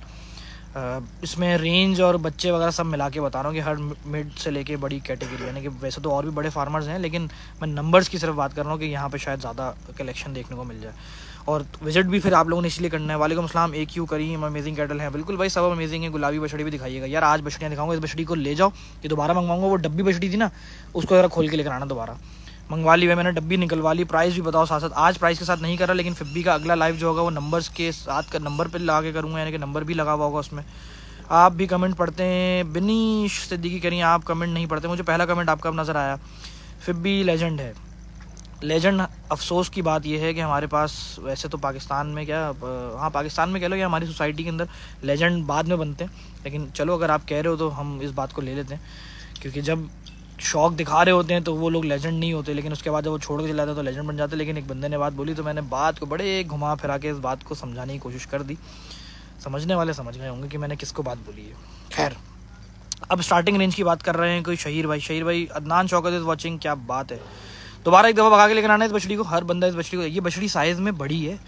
इसमें रेंज और बच्चे वगैरह सब मिला के बता रहा हूँ कि हर मिड से लेके बड़ी कैटेगरी, यानी कि वैसे तो और भी बड़े फार्मर्स हैं, लेकिन मैं नंबर्स की सिर्फ बात कर रहा हूँ कि यहाँ पे शायद ज़्यादा कलेक्शन देखने को मिल जाए। और विजिट भी फिर आप लोगों ने इसलिए करना है। वालेकुम अस्सलाम। A Q Karim amazing cattle है, बिल्कुल भाई सब अमेजिंग है। गुलाबी बछड़ी भी दिखाइएगा यार, आज बछड़ियाँ दिखाऊंगा। इस बछड़ी को ले जाओ, ये दोबारा मंगवाऊंगा। वो डब्बी बछड़ी थी ना, उसको ज़रा खोल के लेकर आना, दोबारा मंगवा ली है मैंने, डब्बी निकलवा ली। प्राइस भी बताओ साथ साथ। आज प्राइस के साथ नहीं कर रहा, लेकिन फिब्बी का अगला लाइव जो होगा वो नंबर्स के साथ का नंबर पर लगा के करूँगा, यानी कि नंबर भी लगा हुआ होगा उसमें। आप भी कमेंट पढ़ते हैं, बिनीश सिद्दीकी करिए, आप कमेंट नहीं पढ़ते। मुझे पहला कमेंट आपका नज़र आया। फिब्बी लेजेंड है, लेजेंड। अफसोस की बात यह है कि हमारे पास वैसे तो पाकिस्तान में क्या, हाँ पाकिस्तान में कह लो या हमारी सोसाइटी के अंदर लेजेंड बाद में बनते हैं, लेकिन चलो अगर आप कह रहे हो तो हम इस बात को ले लेते हैं, क्योंकि जब शौक दिखा रहे होते हैं तो वो लोग लेजेंड नहीं होते, लेकिन उसके बाद जब वो छोड़ के चले जाते हैं तो लेजेंड बन जाते हैं। लेकिन एक बंदे ने बात बोली तो मैंने बात को बड़े घुमा फिरा के इस बात को समझाने की कोशिश कर दी। समझने वाले समझ गए होंगे कि मैंने किसको बात बोली है। खैर अब स्टार्टिंग रेंज की बात कर रहे हैं। कोई शहीर भाई, शहीर भाई अदनान शौकत इज़ वाचिंग, क्या बात है। दोबारा एक दफ़ा भगा के लेकर आना है इस बछड़ी को, हर बंदा इस बछड़ी को। ये बछड़ी साइज़ में बड़ी है,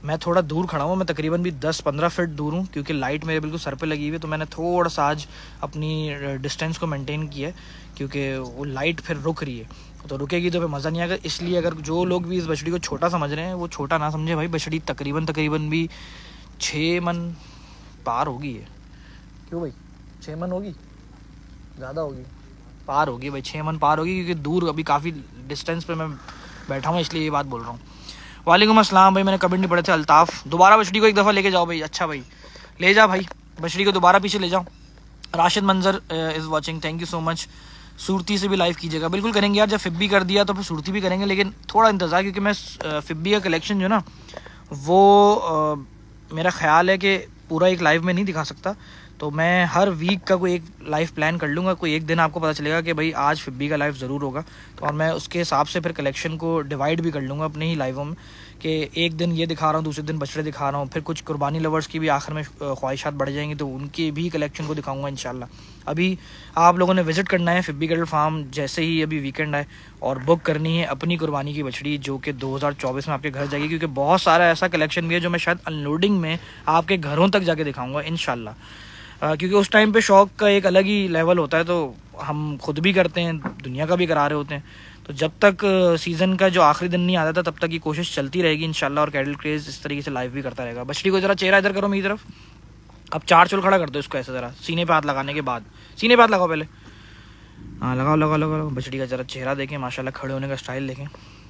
मैं थोड़ा दूर खड़ा हूँ, मैं तकरीबन भी दस पंद्रह फीट दूर हूँ क्योंकि लाइट मेरे बिल्कुल सर पे लगी हुई है। तो मैंने थोड़ा सा आज अपनी डिस्टेंस को मेंटेन किया है क्योंकि वो लाइट फिर रुक रही है, तो रुकेगी तो फिर मज़ा नहीं आएगा। इसलिए अगर जो लोग भी इस बछड़ी को छोटा समझ रहे हैं वो छोटा ना समझे भाई, बछड़ी तकरीबन तकरीबन भी छः मन पार होगी है। क्यों भाई, छः मन होगी, ज़्यादा होगी, पार होगी भाई, छः मन पार होगी क्योंकि दूर अभी काफ़ी डिस्टेंस पे मैं बैठा हूँ, इसलिए ये बात बोल रहा हूँ। वालेकुम अस्सलाम भाई, मैंने कमेंट नहीं पढ़े थे। अल्ताफ़, दोबारा बछड़ी को एक दफ़ा लेके जाओ भाई। अच्छा भाई, ले जा भाई, बछड़ी को दोबारा पीछे ले जाओ। Rashid Manzar is watching, thank you so much. सूरती से भी लाइव कीजिएगा, बिल्कुल करेंगे यार। जब फिब्बी कर दिया तो फिर सूरती भी करेंगे, लेकिन थोड़ा इंतज़ार, क्योंकि मैं फिब्बी का कलेक्शन जो ना वो आ, मेरा ख्याल है कि पूरा एक लाइव में नहीं दिखा सकता, तो मैं हर वीक का कोई एक लाइव प्लान कर लूँगा। कोई एक दिन आपको पता चलेगा कि भाई आज फिब्बी का लाइव ज़रूर होगा, तो और मैं उसके हिसाब से फिर कलेक्शन को डिवाइड भी कर लूँगा अपने ही लाइवों में, कि एक दिन ये दिखा रहा हूँ, दूसरे दिन बछड़े दिखा रहा हूँ, फिर कुछ कुर्बानी लवर्स की भी आखिर में ख्वाहिशात बढ़ जाएंगी तो उनकी भी कलेक्शन को दिखाऊंगा इंशाल्लाह। अभी आप लोगों ने विज़िट करना है फिब्बी कैटल फार्म जैसे ही अभी वीकेंड आए, और बुक करनी है अपनी कुर्बानी की बछड़ी जो कि दो हज़ार चौबीस में आपके घर जाएगी, क्योंकि बहुत सारा ऐसा कलेक्शन भी है जो मैं शायद अनलोडिंग में आपके घरों तक जाके दिखाऊँगा इंशाल्लाह। क्योंकि उस टाइम पे शौक़ का एक अलग ही लेवल होता है, तो हम खुद भी करते हैं, दुनिया का भी करा रहे होते हैं। तो जब तक सीज़न का जो आखिरी दिन नहीं आता था तब तक ये कोशिश चलती रहेगी इंशाल्लाह, और कैटल क्रेज़ इस तरीके से लाइव भी करता रहेगा। बछड़ी को ज़रा चेहरा इधर करो मेरी तरफ, अब चार चोल खड़ा कर दो इसको ऐसे, ज़रा सीने पे हाथ लगाने के बाद, सीने पे हाथ लगाओ पहले, हाँ लगाओ लगाओ लगाओ। बछड़ी का ज़रा चेहरा देखें, माशाल्लाह, खड़े होने का स्टाइल देखें,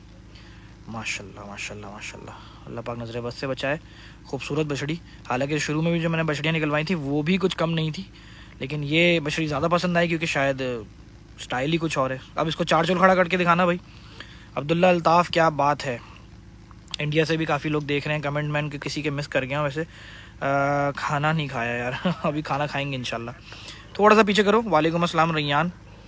माशाल्लाह माशाल्लाह माशाल्लाह, अल्लाह पाक नज़र बस से बचाए। खूबसूरत बछड़ी, हालांकि शुरू में भी जो मैंने बछड़ियाँ निकलवाई थी वो भी कुछ कम नहीं थी, लेकिन ये बछड़ी ज़्यादा पसंद आई क्योंकि शायद स्टाइल ही कुछ और है। अब इसको चार चोल खड़ा करके दिखाना भाई। अब्दुल्ला अल्ताफ़, क्या बात है, इंडिया से भी काफ़ी लोग देख रहे हैं। कमेंट मैन के किसी के मिस कर गया वैसे, आ, खाना नहीं खाया यार अभी खाना खाएंगे इंशाल्लाह। थोड़ा सा पीछे करो। वालेकुम अस्सलाम रैयान,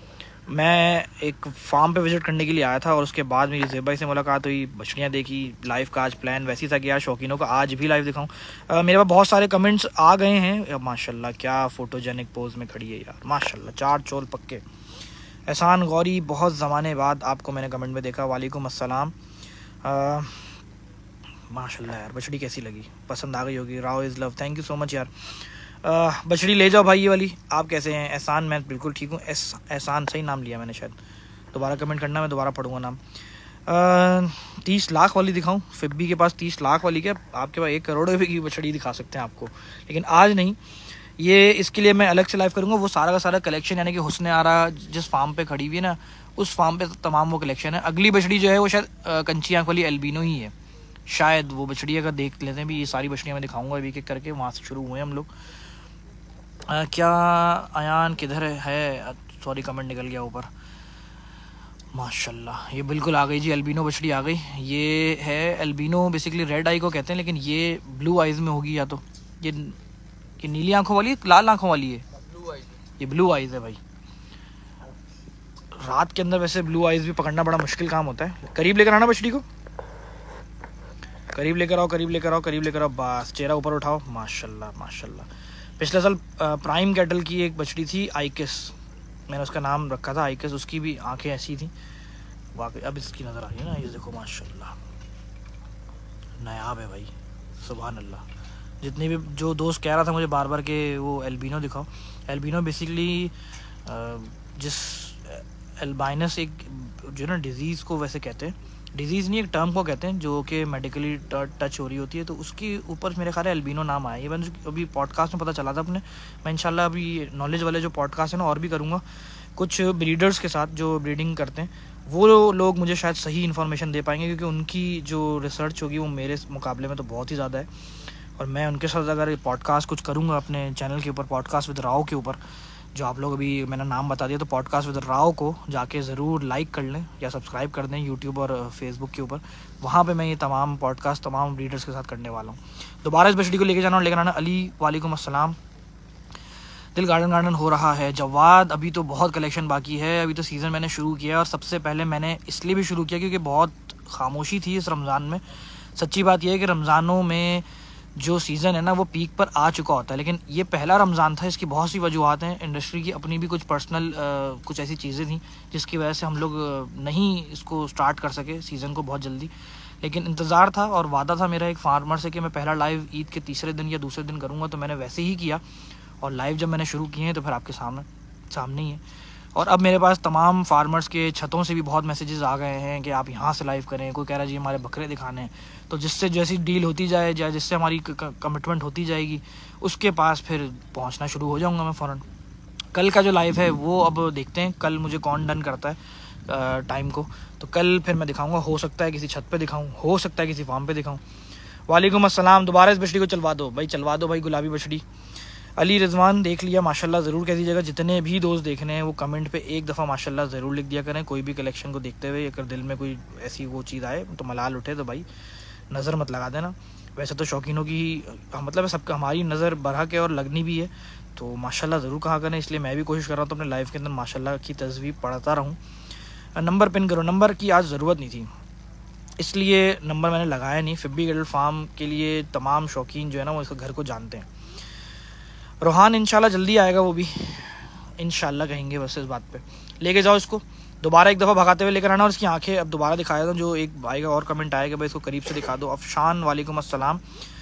मैं एक फार्म पे विज़िट करने के लिए आया था और उसके बाद मेरी ज़ेबाई से मुलाकात हुई, बछड़ियाँ देखी, लाइव का आज प्लान वैसी था कि यार शौकीनों का आज भी लाइव दिखाऊं। मेरे पास बहुत सारे कमेंट्स आ गए हैं, माशाल्लाह क्या फ़ोटोजेनिक पोज में खड़ी है यार, माशाल्लाह, चार चोल पक्के। एहसान गौरी, बहुत ज़माने बाद आपको मैंने कमेंट में देखा, वालेकुम अस्सलाम। माशाल्लाह यार, बछड़ी कैसी लगी, पसंद आ गई होगी। Rao is love, thank you so much यार। आ, बछड़ी ले जाओ भाई ये वाली। आप कैसे हैं? एहसान, मैं बिल्कुल ठीक हूँ। एहसान सही नाम लिया मैंने शायद, दोबारा कमेंट करना, मैं दोबारा पढ़ूँगा नाम। तीस लाख वाली दिखाऊँ? फिब्बी के पास तीस लाख वाली क्या, आपके पास एक करोड़ रुपये की बछड़ी दिखा सकते हैं आपको, लेकिन आज नहीं, ये इसके लिए मैं अलग से लाइव करूँगा। वो सारा का सारा कलेक्शन, यानी कि हुस्न आरा जिस फार्म पे खड़ी हुई है ना, उस फार्म पे तमाम वो कलेक्शन है। अगली बछड़ी जो है वो शायद कंची आँख वाली एल्बिनो ही है शायद, वो बछड़ी अगर देख लेते हैं भी, ये सारी बछड़ियाँ मैं दिखाऊँगा अभी एक एक करके, वहाँ से शुरू हुए हम लोग। आ, क्या अयान किधर है, सॉरी कमेंट निकल गया ऊपर। माशाल्लाह, ये बिल्कुल आ गई जी, एल्बिनो बछड़ी आ गई। ये है एल्बिनो, बेसिकली रेड आई को कहते हैं, लेकिन ये ब्लू आइज़ में होगी, या तो ये ये नीली आंखों वाली, लाल आंखों वाली है, ब्लू आइज, ये ब्लू आइज़ है भाई। रात के अंदर वैसे ब्लू आइज़ भी पकड़ना बड़ा मुश्किल काम होता है। करीब लेकर आना बछड़ी को, करीब लेकर आओ, करीब लेकर आओ, करीब लेकर आओ, बस चेहरा ऊपर उठाओ। माशाल्लाह माशाल्लाह। पिछले साल प्राइम कैटल की एक बछड़ी थी आइकिस, मैंने उसका नाम रखा था आइकिस, उसकी भी आंखें ऐसी थी वाकई। अब इसकी नज़र आ रही है ना, ये देखो माशाल्लाह, नायाब है भाई, सुभान अल्लाह। जितने भी जो दोस्त कह रहा था मुझे बार बार के वो एल्बिनो दिखाओ, एल्बिनो बेसिकली जिस एल्बाइनस एक जो ना डिज़ीज़ को वैसे कहते हैं, डिज़ीज़ नहीं एक टर्म को कहते हैं जो कि मेडिकली टच हो रही होती है, तो उसके ऊपर मेरे ख्याल है एल्बिनो नाम आया। ये मैंने अभी पॉडकास्ट में पता चला था अपने, मैं इंशाल्लाह अभी नॉलेज वाले जो पॉडकास्ट है ना और भी करूँगा, कुछ ब्रीडर्स के साथ जो ब्रीडिंग करते हैं, वो लोग मुझे शायद सही इन्फॉर्मेशन दे पाएंगे, क्योंकि उनकी जो रिसर्च होगी वो मेरे मुकाबले में तो बहुत ही ज़्यादा है। और मैं उनके साथ अगर पॉडकास्ट कुछ करूँगा अपने चैनल के ऊपर, पॉडकास्ट विद राव के ऊपर, जो आप लोग अभी मैंने नाम बता दिया, तो पॉडकास्ट विद राव को जाके ज़रूर लाइक कर लें या सब्सक्राइब कर दें यूट्यूब और फेसबुक के ऊपर। वहाँ पे मैं ये तमाम पॉडकास्ट तमाम रीडर्स के साथ करने वाला हूँ। दोबारा इस बछड़ी को लेके जाना और लेकर आना। अली, वालेकुम अस्सलाम। दिल गार्डन गार्डन हो रहा है। जवाद, अभी तो बहुत कलेक्शन बाकी है, अभी तो सीज़न मैंने शुरू किया, और सबसे पहले मैंने इसलिए भी शुरू किया क्योंकि बहुत खामोशी थी इस रमज़ान में। सच्ची बात यह है कि रमज़ानों में जो सीज़न है ना वो पीक पर आ चुका होता है, लेकिन ये पहला रमज़ान था। इसकी बहुत सी वजूहत हैं, इंडस्ट्री की अपनी भी कुछ पर्सनल कुछ ऐसी चीज़ें थी जिसकी वजह से हम लोग नहीं इसको स्टार्ट कर सके सीज़न को बहुत जल्दी। लेकिन इंतज़ार था और वादा था मेरा एक फार्मर से कि मैं पहला लाइव ईद के तीसरे दिन या दूसरे दिन करूँगा, तो मैंने वैसे ही किया और लाइव जब मैंने शुरू किए हैं तो फिर आपके सामने सामने ही है। और अब मेरे पास तमाम फार्मर्स के छतों से भी बहुत मैसेजेस आ गए हैं कि आप यहाँ से लाइव करें, कोई कह रहा है जी हमारे बकरे दिखाने हैं। तो जिससे जैसी डील होती जाए या जिससे हमारी कमिटमेंट होती जाएगी उसके पास फिर पहुँचना शुरू हो जाऊँगा मैं फ़ौरन। कल का जो लाइव है वो अब देखते हैं कल मुझे कौन डन करता है टाइम को, तो कल फिर मैं दिखाऊंगा। हो सकता है किसी छत पे दिखाऊं, हो सकता है किसी फार्म पे दिखाऊं। वालेकुम अस्सलाम, दोबारा इस बछड़ी को चलवा दो भाई, चलवा दो भाई गुलाबी बछड़ी। अली रिजवान देख लिया माशाल्लाह, ज़रूर कह दीजिएगा। जितने भी दोस्त देखने हैं वो कमेंट पे एक दफ़ा माशाल्लाह ज़रूर लिख दिया करें। कोई भी कलेक्शन को देखते हुए अगर दिल में कोई ऐसी वो चीज़ आए तो मलाल उठे तो भाई नज़र मत लगा देना। वैसे तो शौकीनों की मतलब सबका हमारी नज़र बरहक है और लगनी भी है, तो माशाल्लाह ज़रूर कहा करें। इसलिए मैं भी कोशिश कर रहा हूँ तो अपने लाइव के अंदर माशाल्लाह की तस्वीर पढ़ता रहूँ। नंबर पिन करो, नंबर की आज ज़रूरत नहीं थी इसलिए नंबर मैंने लगाया नहीं। फिब्बी कैटल फार्म के लिए तमाम शौकीन जो है ना वो इसको घर को जानते हैं। रोहान इंशाल्लाह जल्दी आएगा, वो भी इंशाल्लाह कहेंगे बस इस बात पे। लेके जाओ इसको, दोबारा एक दफ़ा भगाते हुए लेकर आना और इसकी आंखें अब दोबारा दिखाया था। जो एक भाई का और कमेंट आया कि भाई इसको करीब से दिखा दो। अफशान वालेकुम अस्सलाम।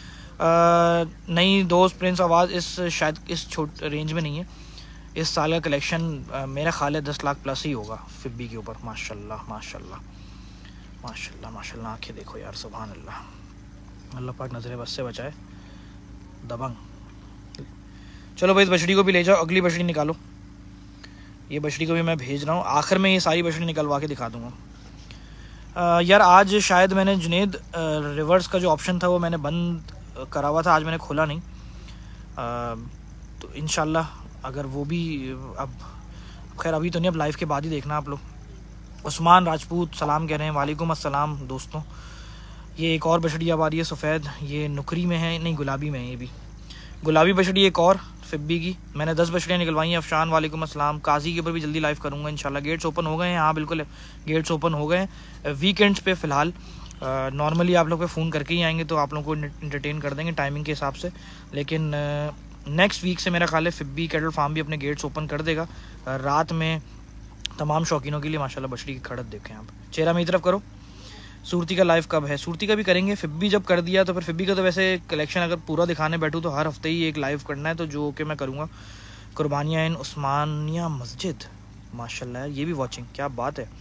नई दोस्त प्रिंस आवाज़ इस शायद इस छोट रेंज में नहीं है। इस साल का कलेक्शन आ, मेरा ख्याल है दस लाख प्लस ही होगा फिब्बी के ऊपर। माशाल्लाह माशाल्लाह माशाल्लाह माशाल्लाह। आंखें देखो यार, सुभान अल्लाह, अल्लाह पाक नज़र बस से बचाए। दबंग। चलो भाई इस बछड़ी को भी ले जाओ, अगली बछड़ी निकालो। ये बछड़ी को भी मैं भेज रहा हूँ, आखिर में ये सारी बछड़ी निकलवा के दिखा दूँगा। यार आज शायद मैंने जुनेद रिवर्स का जो ऑप्शन था वो मैंने बंद करा हुआ था, आज मैंने खोला नहीं। आ, तो इंशाल्लाह अगर वो भी अब खैर अभी तो नहीं, अब लाइव के बाद ही देखना आप लोग। उस्मान राजपूत सलाम कह रहे हैं, वालेकुम अस्सलाम दोस्तों। ये एक और बछड़ी अब आ रही है सफ़ेद, ये नुकरी में है, नहीं गुलाबी में है। ये भी गुलाबी बछड़ी एक और फिब्बी की। मैंने दस बछड़ियाँ निकलवाई हैं। अफशान वालेकुम अस्सलाम। काजी के ऊपर भी जल्दी लाइव करूँगा इंशाल्लाह। गेट्स ओपन हो गए हैं, हाँ बिल्कुल गेट्स ओपन हो गए हैं। वीकेंड्स पे फ़िलहाल नॉर्मली आप लोग पे फ़ोन करके ही आएंगे तो आप लोगों को इंटरटेन कर देंगे टाइमिंग के हिसाब से। लेकिन नेक्स्ट वीक से मेरा ख्याल है फिब्बी कैटल फार्म भी अपने गेट्स ओपन कर देगा रात में तमाम शौकीनों के लिए। माशाल्लाह बछड़ी की खड़त देखें आप। चेहरा मेरी तरफ करो। सूरती का लाइव कब है? सूरती का भी करेंगे। फिब्बी जब कर दिया तो फिर फिब्बी का तो वैसे कलेक्शन अगर पूरा दिखाने बैठूँ तो हर हफ्ते ही एक लाइव करना है, तो जो कि मैं करूँगा। कुर्बानियाँ इन उस्मानिया मस्जिद, माशाल्लाह ये भी वॉचिंग, क्या बात है।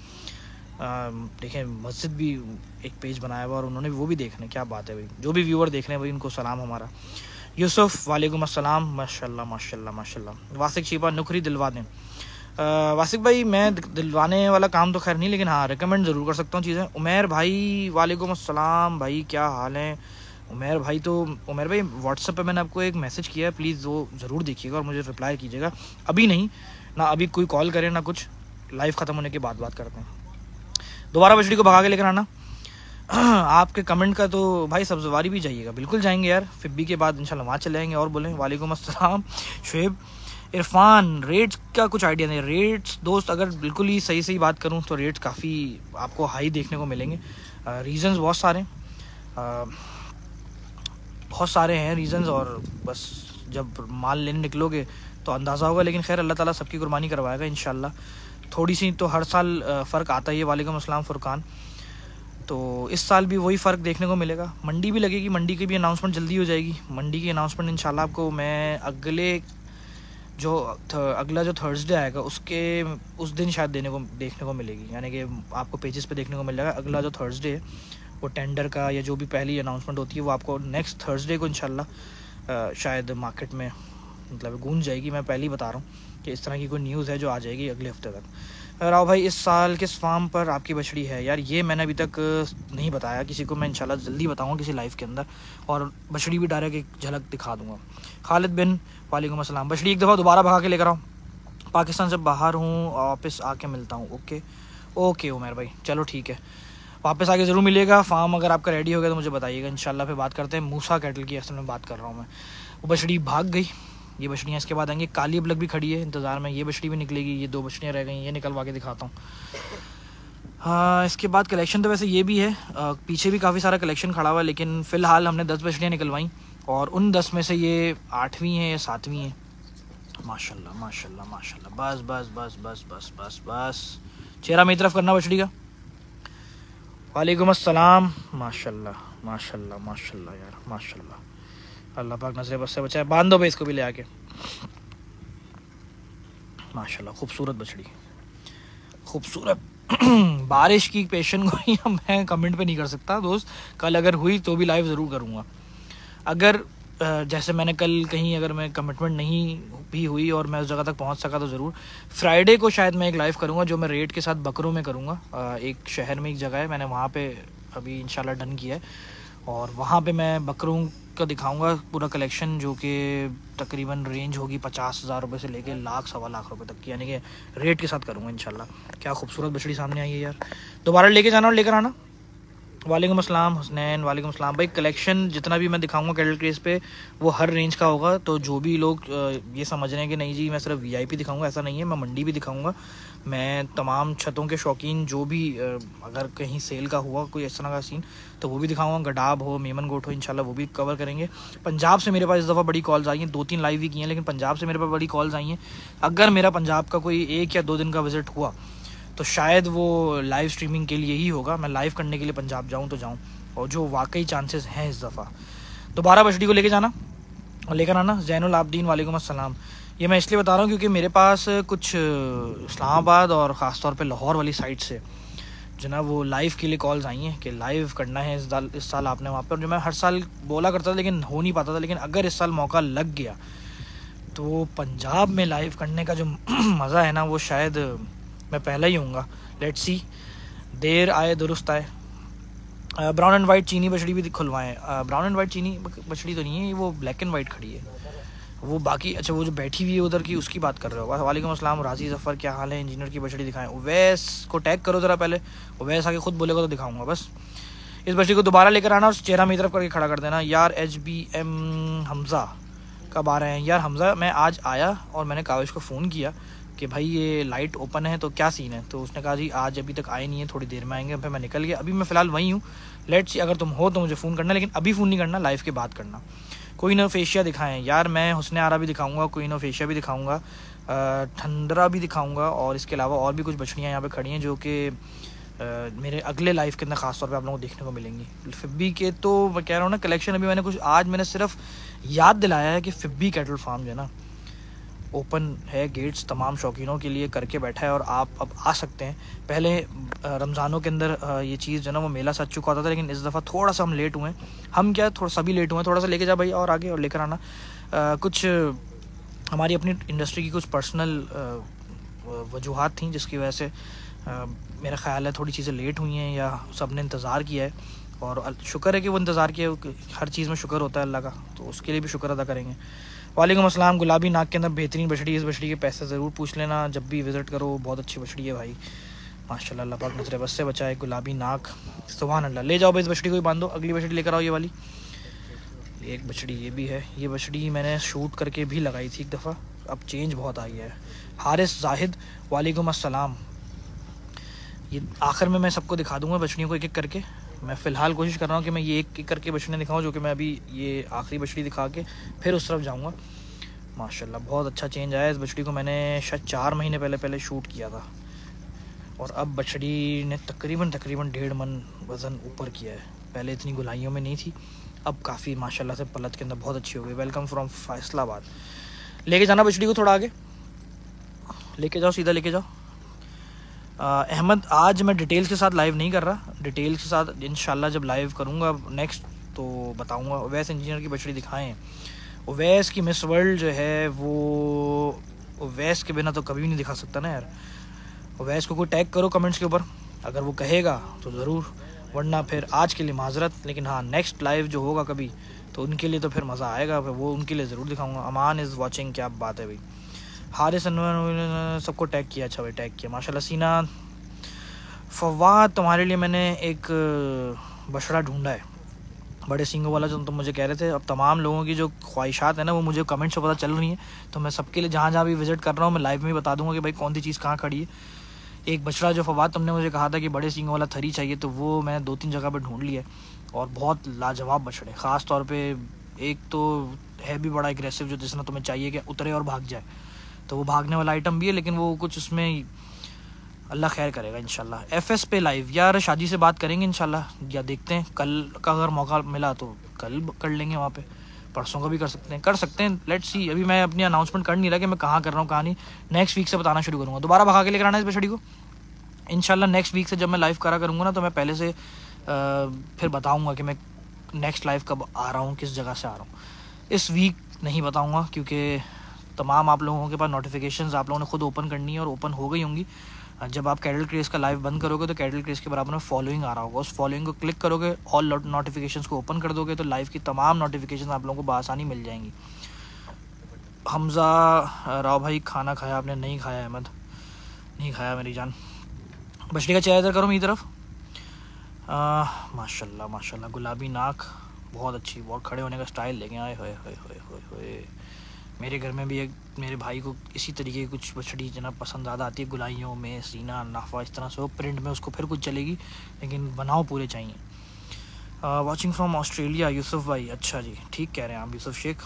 देखें मस्जिद भी एक पेज बनाया हुआ और उन्होंने वो भी देखना, क्या बात है भाई। जो भी व्यूअर देख रहे हैं भाई उनको सलाम हमारा। यूसुफ वालेकुम अस्सलाम। माशाल्लाह माशाल्लाह माशाल्लाह। वासिक शिबा नुकरी दिलवा दें। वासिक भाई मैं दिलवाने वाला काम तो खैर नहीं, लेकिन हाँ रिकमेंड ज़रूर कर सकता हूँ चीज़ें। उमेर भाई वालेकुम अस्सलाम भाई, क्या हाल है उमेर भाई? तो उमेर भाई व्हाट्सएप पे मैंने आपको एक मैसेज किया है, प्लीज़ वो ज़रूर देखिएगा और मुझे रिप्लाई कीजिएगा। अभी नहीं ना, अभी कोई कॉल करे ना कुछ, लाइव ख़त्म होने के बाद बात करते हैं। दोबारा बछड़ी को भगा के लेकर आना। आपके कमेंट का तो भाई सब्जवारी भी जाइएगा, बिल्कुल जाएंगे यार। फिब्बी के बाद इंशाल्लाह वहाँ चले जाएंगे। और बोलें वालेकुम अस्सलाम शुएब। इरफान रेट्स का कुछ आइडिया नहीं। रेट्स दोस्त अगर बिल्कुल ही सही सही बात करूं तो रेट्स काफ़ी आपको हाई देखने को मिलेंगे। रीज़न्स बहुत सारे आ, बहुत सारे हैं रीज़न्स, और बस जब माल लेने निकलोगे तो अंदाज़ा होगा। लेकिन खैर अल्लाह ताला सबकी कुर्बानी करवाएगा इंशाल्लाह। थोड़ी सी तो हर साल फ़र्क आता ही है। वालेकुम अस्सलाम फुरकान। तो इस साल भी वही फ़र्क देखने को मिलेगा। मंडी भी लगेगी, मंडी की भी अनाउंसमेंट जल्दी हो जाएगी। मंडी की अनाउंसमेंट इंशाल्लाह आपको मैं अगले जो अगला जो थर्सडे आएगा उसके उस दिन शायद देने को देखने को मिलेगी, यानी कि आपको पेजेस पे देखने को मिल जाएगा। अगला जो थर्सडे है वो टेंडर का या जो भी पहली अनाउंसमेंट होती है वो आपको नेक्स्ट थर्सडे को इंशाल्लाह शायद मार्केट में मतलब गूंज जाएगी। मैं पहले ही बता रहा हूँ कि इस तरह की कोई न्यूज़ है जो आ जाएगी अगले हफ्ते तक। राव भाई इस साल किस फार्म पर आपकी बछड़ी है? यार ये मैंने अभी तक नहीं बताया किसी को, मैं इंशाल्लाह जल्दी बताऊंगा किसी लाइव के अंदर, और बछड़ी भी डायरेक्ट एक झलक दिखा दूंगा। खालिद बिन वालेकुम अस्सलाम। बछड़ी एक दफ़ा दोबारा भगा के लेकर आओ। पाकिस्तान से बाहर हूँ, वापस आके मिलता हूँ। ओके ओके उमेर भाई, चलो ठीक है, वापस आके ज़रूर मिलेगा। फार्म अगर आपका रेडी हो गया तो मुझे बताइएगा इंशाल्लाह, फिर बात करते हैं। मूसा कैटल की असल में बात कर रहा हूँ मैं। वो बछड़ी भाग गई, ये बछड़ियाँ इसके बाद आएंगी। काली अबलग भी खड़ी है इंतज़ार में, ये बछड़ी भी निकलेगी। ये दो बछड़ियाँ रह गई, ये निकलवा के दिखाता हूँ। हाँ इसके बाद कलेक्शन तो वैसे ये भी है, आ, पीछे भी काफ़ी सारा कलेक्शन खड़ा हुआ है, लेकिन फ़िलहाल हमने दस बछड़ियाँ निकलवाई और उन दस में से ये आठवीं है या सातवीं है। माशाल्लाह माशाल्लाह माशाल्लाह। बस बस बस बस बस बस बस चेहरा मेरी तरफ करना बछड़ी का। वालेकुम अस्सलाम। माशाल्लाह माशाल्लाह माशाल्लाह यार माशाल्लाह, अल्लाह पाक नजरे बस से बचाए। बांध दो भाई इसको भी ले आके। माशाल्लाह खूबसूरत बछड़ी, खूबसूरत। बारिश की पेशन गोई मैं कमेंट पे नहीं कर सकता दोस्त, कल अगर हुई तो भी लाइव ज़रूर करूँगा। अगर जैसे मैंने कल कहीं अगर मैं कमिटमेंट नहीं भी हुई और मैं उस जगह तक पहुंच सका तो ज़रूर फ्राइडे को शायद मैं एक लाइव करूंगा, जो मैं रेट के साथ बकरों में करूंगा। एक शहर में एक जगह है, मैंने वहां पे अभी इंशाल्लाह डन किया है और वहां पे मैं बकरों का दिखाऊंगा पूरा कलेक्शन, जो कि तकरीबन रेंज होगी पचास हज़ार रुपये से लेके लाख सवा लाख रुपए तक की, यानी कि रेट के साथ करूँगा इंशाल्लाह। क्या खूबसूरत बछड़ी सामने आई है यार, दोबारा लेके जाना और लेकर आना। वालेकुम अस्सलाम हुसनैन। वालेकुम अस्सलाम भाई। कलेक्शन जितना भी मैं दिखाऊंगा कैटल क्रेज पे वो हर रेंज का होगा, तो जो भी लोग ये समझ रहे हैं कि नहीं जी मैं सिर्फ वीआईपी दिखाऊंगा, ऐसा नहीं है। मैं मंडी भी दिखाऊंगा, मैं तमाम छतों के शौकीन जो भी अगर कहीं सेल का हुआ कोई इस तरह का सीन तो वो भी दिखाऊंगा। गडाब हो, मेमन गोट हो, इंशाल्लाह वो भी कवर करेंगे। पंजाब से मेरे पास इस दफ़ा बड़ी कॉल्स आई हैं, दो तीन लाइव भी की हैं, लेकिन पंजाब से मेरे पास बड़ी कॉल्स आई हैं। अगर मेरा पंजाब का कोई एक या दो दिन का विजिट हुआ तो शायद वो लाइव स्ट्रीमिंग के लिए ही होगा। मैं लाइव करने के लिए पंजाब जाऊं तो जाऊं, और जो वाकई चांसेस हैं इस दफ़ा। दोबारा बछड़ी को लेके जाना और लेकर आना। जैनुल आबदीन वालेकुम अस्सलाम। ये मैं इसलिए बता रहा हूँ क्योंकि मेरे पास कुछ इस्लामाबाद और ख़ास तौर पे लाहौर वाली साइड से जो ना वो लाइव के लिए कॉल्स आई हैं कि लाइव करना है इस साल इस साल आपने वहाँ पर। जो मैं हर साल बोला करता था लेकिन हो नहीं पाता था, लेकिन अगर इस साल मौका लग गया तो पंजाब में लाइव करने का जो मज़ा है ना वो शायद मैं पहला ही हूँगा। लेट्स सी, देर आए दुरुस्त आए। ब्राउन एंड वाइट चीनी बछड़ी भी खुलवाएं। ब्राउन एंड वाइट चीनी बछड़ी तो नहीं है, वो ब्लैक एंड वाइट खड़ी है वो। बाकी अच्छा वो जो बैठी हुई है उधर की उसकी बात कर रहे हो। वालेकुम अस्सलाम राजी ज़फ़र, क्या हाल है? इंजीनियर की बछड़ी दिखाएं। उवैस को टैग करो ज़रा पहले, उवैस आके खुद बोलेगा तो दिखाऊंगा बस। इस बछड़ी को दोबारा लेकर आना और चेहरा मेरी तरफ करके खड़ा कर देना। यार एच बी एम हमज़ा कब आ रहे हैं? यार हमज़ा मैं आज आया और मैंने काविश को फ़ोन किया कि भाई ये लाइट ओपन है तो क्या सीन है, तो उसने कहा जी आज अभी तक आए नहीं है, थोड़ी देर में आएंगे। फिर मैं निकल गया, अभी मैं फ़िलहाल वहीं हूँ। लेट्स सी, अगर तुम हो तो मुझे फ़ोन करना, लेकिन अभी फ़ोन नहीं करना, लाइव के बाद करना। कोई ना फेशिया दिखाएं यार, मैं हुस्न आरा भी दिखाऊंगा, कोई ना फेशिया भी दिखाऊंगा, ठंडरा भी दिखाऊंगा, और इसके अलावा और भी कुछ बछड़ियाँ यहाँ पे खड़ी हैं जो कि मेरे अगले लाइव के अंदर ख़ास तौर पे आप लोगों को देखने को मिलेंगी। फिब्बी के तो मैं कह रहा हूँ ना कलेक्शन अभी मैंने कुछ आज मैंने सिर्फ याद दिलाया है कि फिब्बी कैटल फार्म जो है ना ओपन है, गेट्स तमाम शौकीनों के लिए करके बैठा है और आप अब आ सकते हैं। पहले रमज़ानों के अंदर ये चीज़ जो ना वो मेला सच चुका होता था, लेकिन इस दफ़ा थोड़ा सा हम लेट हुए हैं। हम क्या थोड़ा सभी लेट हुए हैं, थोड़ा सा लेके जा भाई और आगे और लेकर आना। आ, कुछ हमारी अपनी इंडस्ट्री की कुछ पर्सनल वजूहात थी जिसकी वजह से आ, मेरा ख़्याल है थोड़ी चीज़ें लेट हुई हैं या सब ने इंतज़ार किया है, और शुक्र है कि वो इंतज़ार किया। हर चीज़ में शुक्र होता है अल्लाह का, तो उसके लिए भी शुक्र अदा करेंगे। वालेकुम अस्सलाम। गुलाबी नाक के अंदर बेहतरीन बछड़ी, इस बछड़ी के पैसे ज़रूर पूछ लेना जब भी विज़िट करो, बहुत अच्छी बछड़ी है भाई माशाल्लाह, अल्लाह पाक नजरे बस से बचाए। गुलाबी नाक, सुभान अल्लाह। ले जाओ भाई इस बछड़ी को ही बांधो, अगली बछड़ी लेकर आओ ये वाली। एक बछड़ी ये भी है, ये बछड़ी मैंने शूट करके भी लगाई थी एक दफ़ा, अब चेंज बहुत आई है। हारिस जाहिद वालेकुम अस्सलाम। ये आखिर में मैं सबको दिखा दूँगा बछड़ियों को एक एक करके। मैं फ़िलहाल कोशिश कर रहा हूँ कि मैं ये एक एक करके बछड़ियाँ दिखाऊँ, जो कि मैं अभी ये आखिरी बछड़ी दिखा के फिर उस तरफ जाऊँगा। माशाल्लाह बहुत अच्छा चेंज आया। इस बछड़ी को मैंने शायद चार महीने पहले पहले शूट किया था, और अब बछड़ी ने तकरीबन तकरीबन डेढ़ मन वज़न ऊपर किया है। पहले इतनी गुलाइयों में नहीं थी, अब काफ़ी माशाल्लाह से पलत के अंदर बहुत अच्छी हो गई। Welcome from Faisalabad. लेके जाना बछड़ी को, थोड़ा आगे लेके जाओ, सीधा लेके जाओ। अहमद आज मैं डिटेल्स के साथ लाइव नहीं कर रहा, डिटेल्स के साथ इंशाल्लाह जब लाइव करूँगा नेक्स्ट तो बताऊँगा। उवैस इंजीनियर की बछड़ी दिखाएँ। उवैस की मिस वर्ल्ड जो है वो उवैस के बिना तो कभी भी नहीं दिखा सकता ना यार। उवैस को कोई टैग करो कमेंट्स के ऊपर, अगर वो कहेगा तो ज़रूर, वरना फिर आज के लिए माजरत। लेकिन हाँ नेक्स्ट लाइव जो होगा कभी तो उनके लिए तो फिर मज़ा आएगा, फिर वो उनके लिए ज़रूर दिखाऊँगा। अमान इज़ वॉचिंग, क्या बात है भाई। हारिस अनवर सबको टैग किया, अच्छा भाई टैग किया माशाल्लाह। सीना फवाद तुम्हारे लिए मैंने एक बछड़ा ढूंढा है, बड़े सींगों वाला, जो तुम मुझे कह रहे थे। अब तमाम लोगों की जो ख्वाहिशात है ना वो मुझे कमेंट से पता चल रही हैं, तो मैं सबके लिए जहाँ जहाँ भी विज़िट कर रहा हूँ मैं लाइव में बता दूंगा कि भाई कौन सी चीज़ कहाँ खड़ी है। एक बछड़ा जो फवाद तुमने मुझे कहा था कि बड़े सींगों वाला थरी चाहिए, तो वो मैंने दो तीन जगह पर ढूंढ लिया और बहुत लाजवाब बछड़े। ख़ास तौर पर एक तो है भी बड़ा एग्रेसिव, जो जिसने तुम्हें चाहिए कि उतरे और भाग जाए, तो वो भागने वाला आइटम भी है, लेकिन वो कुछ उसमें अल्लाह खैर करेगा इंशाल्लाह। एफएस पे लाइव यार शादी से बात करेंगे इंशाल्लाह, या देखते हैं कल का अगर मौका मिला तो कल कर लेंगे वहाँ पे, परसों का भी कर सकते हैं कर सकते हैं लेट्स सी। अभी मैं अपनी अनाउंसमेंट कर नहीं रहा कि मैं कहाँ कर रहा हूँ कहाँ नहीं, नेक्स्ट वीक से बताना शुरू करूँगा। दोबारा भगा के लेकर आना इस बेचड़ी को इंशाल्लाह। नेक्स्ट वीक से जब मैं लाइव करा करूँगा ना तो मैं पहले से आ, फिर बताऊँगा कि मैं नेक्स्ट लाइव कब आ रहा हूँ, किस जगह से आ रहा हूँ। इस वीक नहीं बताऊँगा क्योंकि तमाम आप लोगों के पास नोटिफिकेशंस आप लोगों ने खुद ओपन करनी है और ओपन हो गई होंगी। जब आप कैटल क्रेज का लाइव बंद करोगे तो कैटल क्रेज के बराबर में फॉलोइंग आ रहा होगा, उस फॉलोइंग को क्लिक करोगे, ऑल नोटिफिकेशंस को ओपन कर दोगे तो लाइव की तमाम नोटिफिकेशंस आप लोगों को बआसानी मिल जाएंगी। हमज़ा राव भाई खाना खाया आपने? नहीं खाया अहमद, नहीं खाया मेरी जान। बछड़ी का चेहरा इधर करो मेरी तरफ। माशाल्लाह माशाल्लाह, गुलाबी नाक, बहुत अच्छी, बहुत खड़े होने का स्टाइल लेके आए। होए होए होए होए होए। मेरे घर में भी एक मेरे भाई को इसी तरीके की कुछ बछड़ी जनाब पसंद ज़्यादा आती है, गुलाइयों में, सीना, नाफा, इस तरह से। वो प्रिंट में उसको फिर कुछ चलेगी लेकिन बनाओ पूरे चाहिए। वाचिंग फ्रॉम ऑस्ट्रेलिया यूसुफ भाई, अच्छा जी ठीक कह रहे हैं आप यूसुफ शेख।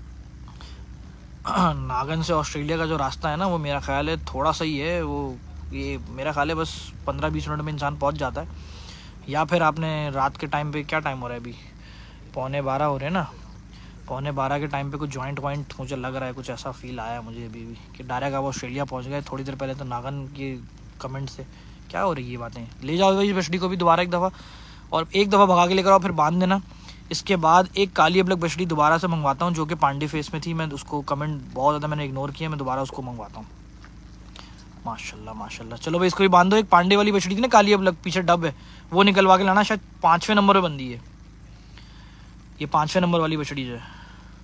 नागन से ऑस्ट्रेलिया का जो रास्ता है ना वो मेरा ख्याल है थोड़ा सा ही है, वो ये मेरा ख्याल है बस पंद्रह बीस मिनट में इंसान पहुंच जाता है। या फिर आपने रात के टाइम पे, क्या टाइम हो रहा है अभी, पौने बारह हो रहे हैं ना, पौने बारह के टाइम पे कुछ जॉइंट वॉइंट मुझे लग रहा है, कुछ ऐसा फील आया मुझे अभी भी कि डायरेक्ट आप ऑस्ट्रेलिया पहुंच गए। थोड़ी देर पहले तो नागन के कमेंट से क्या हो रही है ये बातें। ले जाओ भाई बछड़ी को भी दोबारा एक दफ़ा, और एक दफ़ा भगा के लेकर आओ फिर बांध देना। इसके बाद एक काली अबलक बछड़ी दोबारा से मंगवाता हूँ जो कि पांडे फेस में थी, मैं उसको कमेंट बहुत ज़्यादा मैंने इग्नोर किया, मैं दोबारा उसको मंगवाता हूँ। माशाल्लाह माशाल्लाह, चलो भाई इसको भी बांधो। एक पांडे वाली बछड़ी थी ना काली अबलक, पीछे डब है, वो निकलवा के लाना, शायद पाँचवें नंबर पर बंदी है ये, पाँचवें नंबर वाली बछड़ी जो है।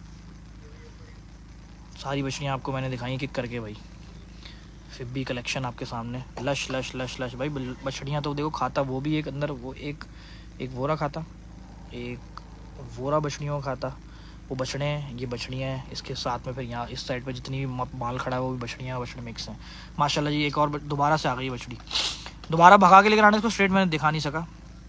सारी बछड़ियाँ आपको मैंने दिखाई किक करके भाई। फिब्बी कलेक्शन आपके सामने, लश लश लश लश भाई। बछड़ियाँ तो देखो खाता वो भी एक अंदर, वो एक एक वोरा खाता, एक वोरा बछड़ियों का खाता, वो बछड़े हैं, ये बछड़ियाँ हैं। इसके साथ में फिर यहाँ इस साइड पे जितनी भी माल खड़ा है वो भी बछड़ियाँ बछड़े मिक्स हैं। माशाल्लाह जी एक और दोबारा से आ गई बछड़ी, दोबारा भगा के लेकर आने इसको स्ट्रेट मैंने दिखा नहीं सका।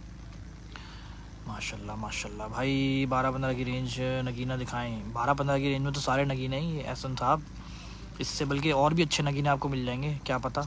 माशाल्लाह माशाल्लाह भाई, बारह पंद्रह की रेंज नगीना दिखाएं। बारह पंद्रह की रेंज में तो सारे नगीने ही एहसन साहब, इससे बल्कि और भी अच्छे नगीने आपको मिल जाएंगे, क्या पता।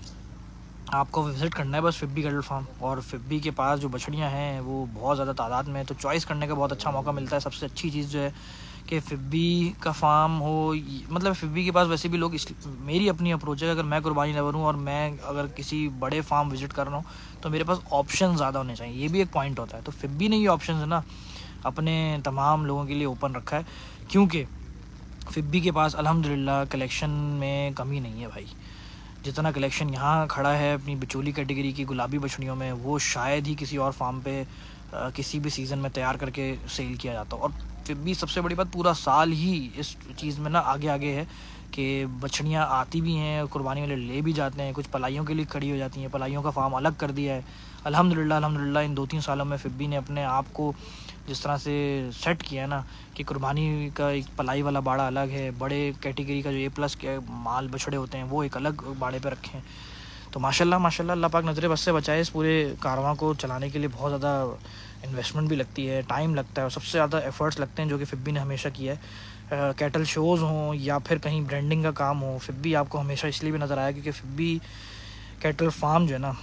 आपको विज़िट करना है बस फिब्बी कैटल फार्म, और फिब्बी के पास जो बछड़ियाँ हैं वो बहुत ज़्यादा तादाद में है, तो चॉइस करने का बहुत अच्छा मौका मिलता है। सबसे अच्छी चीज़ जो है कि फिब्बी का फार्म हो, मतलब फिब्बी के पास वैसे भी लोग, इस मेरी अपनी अप्रोच है, अगर मैं कुर्बानी लवर हूँ और मैं अगर किसी बड़े फार्म विज़िट कर रहा हूँ तो मेरे पास ऑप्शन ज़्यादा होने चाहिए, ये भी एक पॉइंट होता है। तो फिब्बी ने ये ऑप्शन है ना अपने तमाम लोगों के लिए ओपन रखा है, क्योंकि फिब्बी के पास अल्हम्दुलिल्लाह कलेक्शन में कमी नहीं है भाई। जितना कलेक्शन यहाँ खड़ा है अपनी बिचौली कैटेगरी की गुलाबी बछड़ियों में, वो शायद ही किसी और फार्म पे आ, किसी भी सीज़न में तैयार करके सेल किया जाता। और फिब्बी सबसे बड़ी बात पूरा साल ही इस चीज़ में ना आगे आगे है कि बछड़ियाँ आती भी हैं, कुर्बानी वाले ले भी जाते हैं, कुछ पलाइयों के लिए खड़ी हो जाती हैं। पलाइयों का फार्म अलग कर दिया है अल्हम्दुलिल्लाह। अल्हम्दुलिल्लाह इन दो तीन सालों में फिब्बी ने अपने आप को जिस तरह से सेट किया है ना कि कुर्बानी का एक पलाई वाला बाड़ा अलग है, बड़े कैटेगरी का जो ए प्लस के माल बछड़े होते हैं वो एक अलग बाड़े पे रखे हैं। तो माशाल्लाह माशाल्लाह अल्लाह पाक नज़र बस से बचाए। इस पूरे कारवां को चलाने के लिए बहुत ज़्यादा इन्वेस्टमेंट भी लगती है, टाइम लगता है, और सबसे ज़्यादा एफर्ट्स लगते हैं जो कि फिब्बी ने हमेशा किया है। कैटल शोज़ हों या फिर कहीं ब्रांडिंग का काम हो, फिब्बी आपको हमेशा इसलिए भी नज़र आया क्योंकि फिब्बी कैटल फार्म जो है ना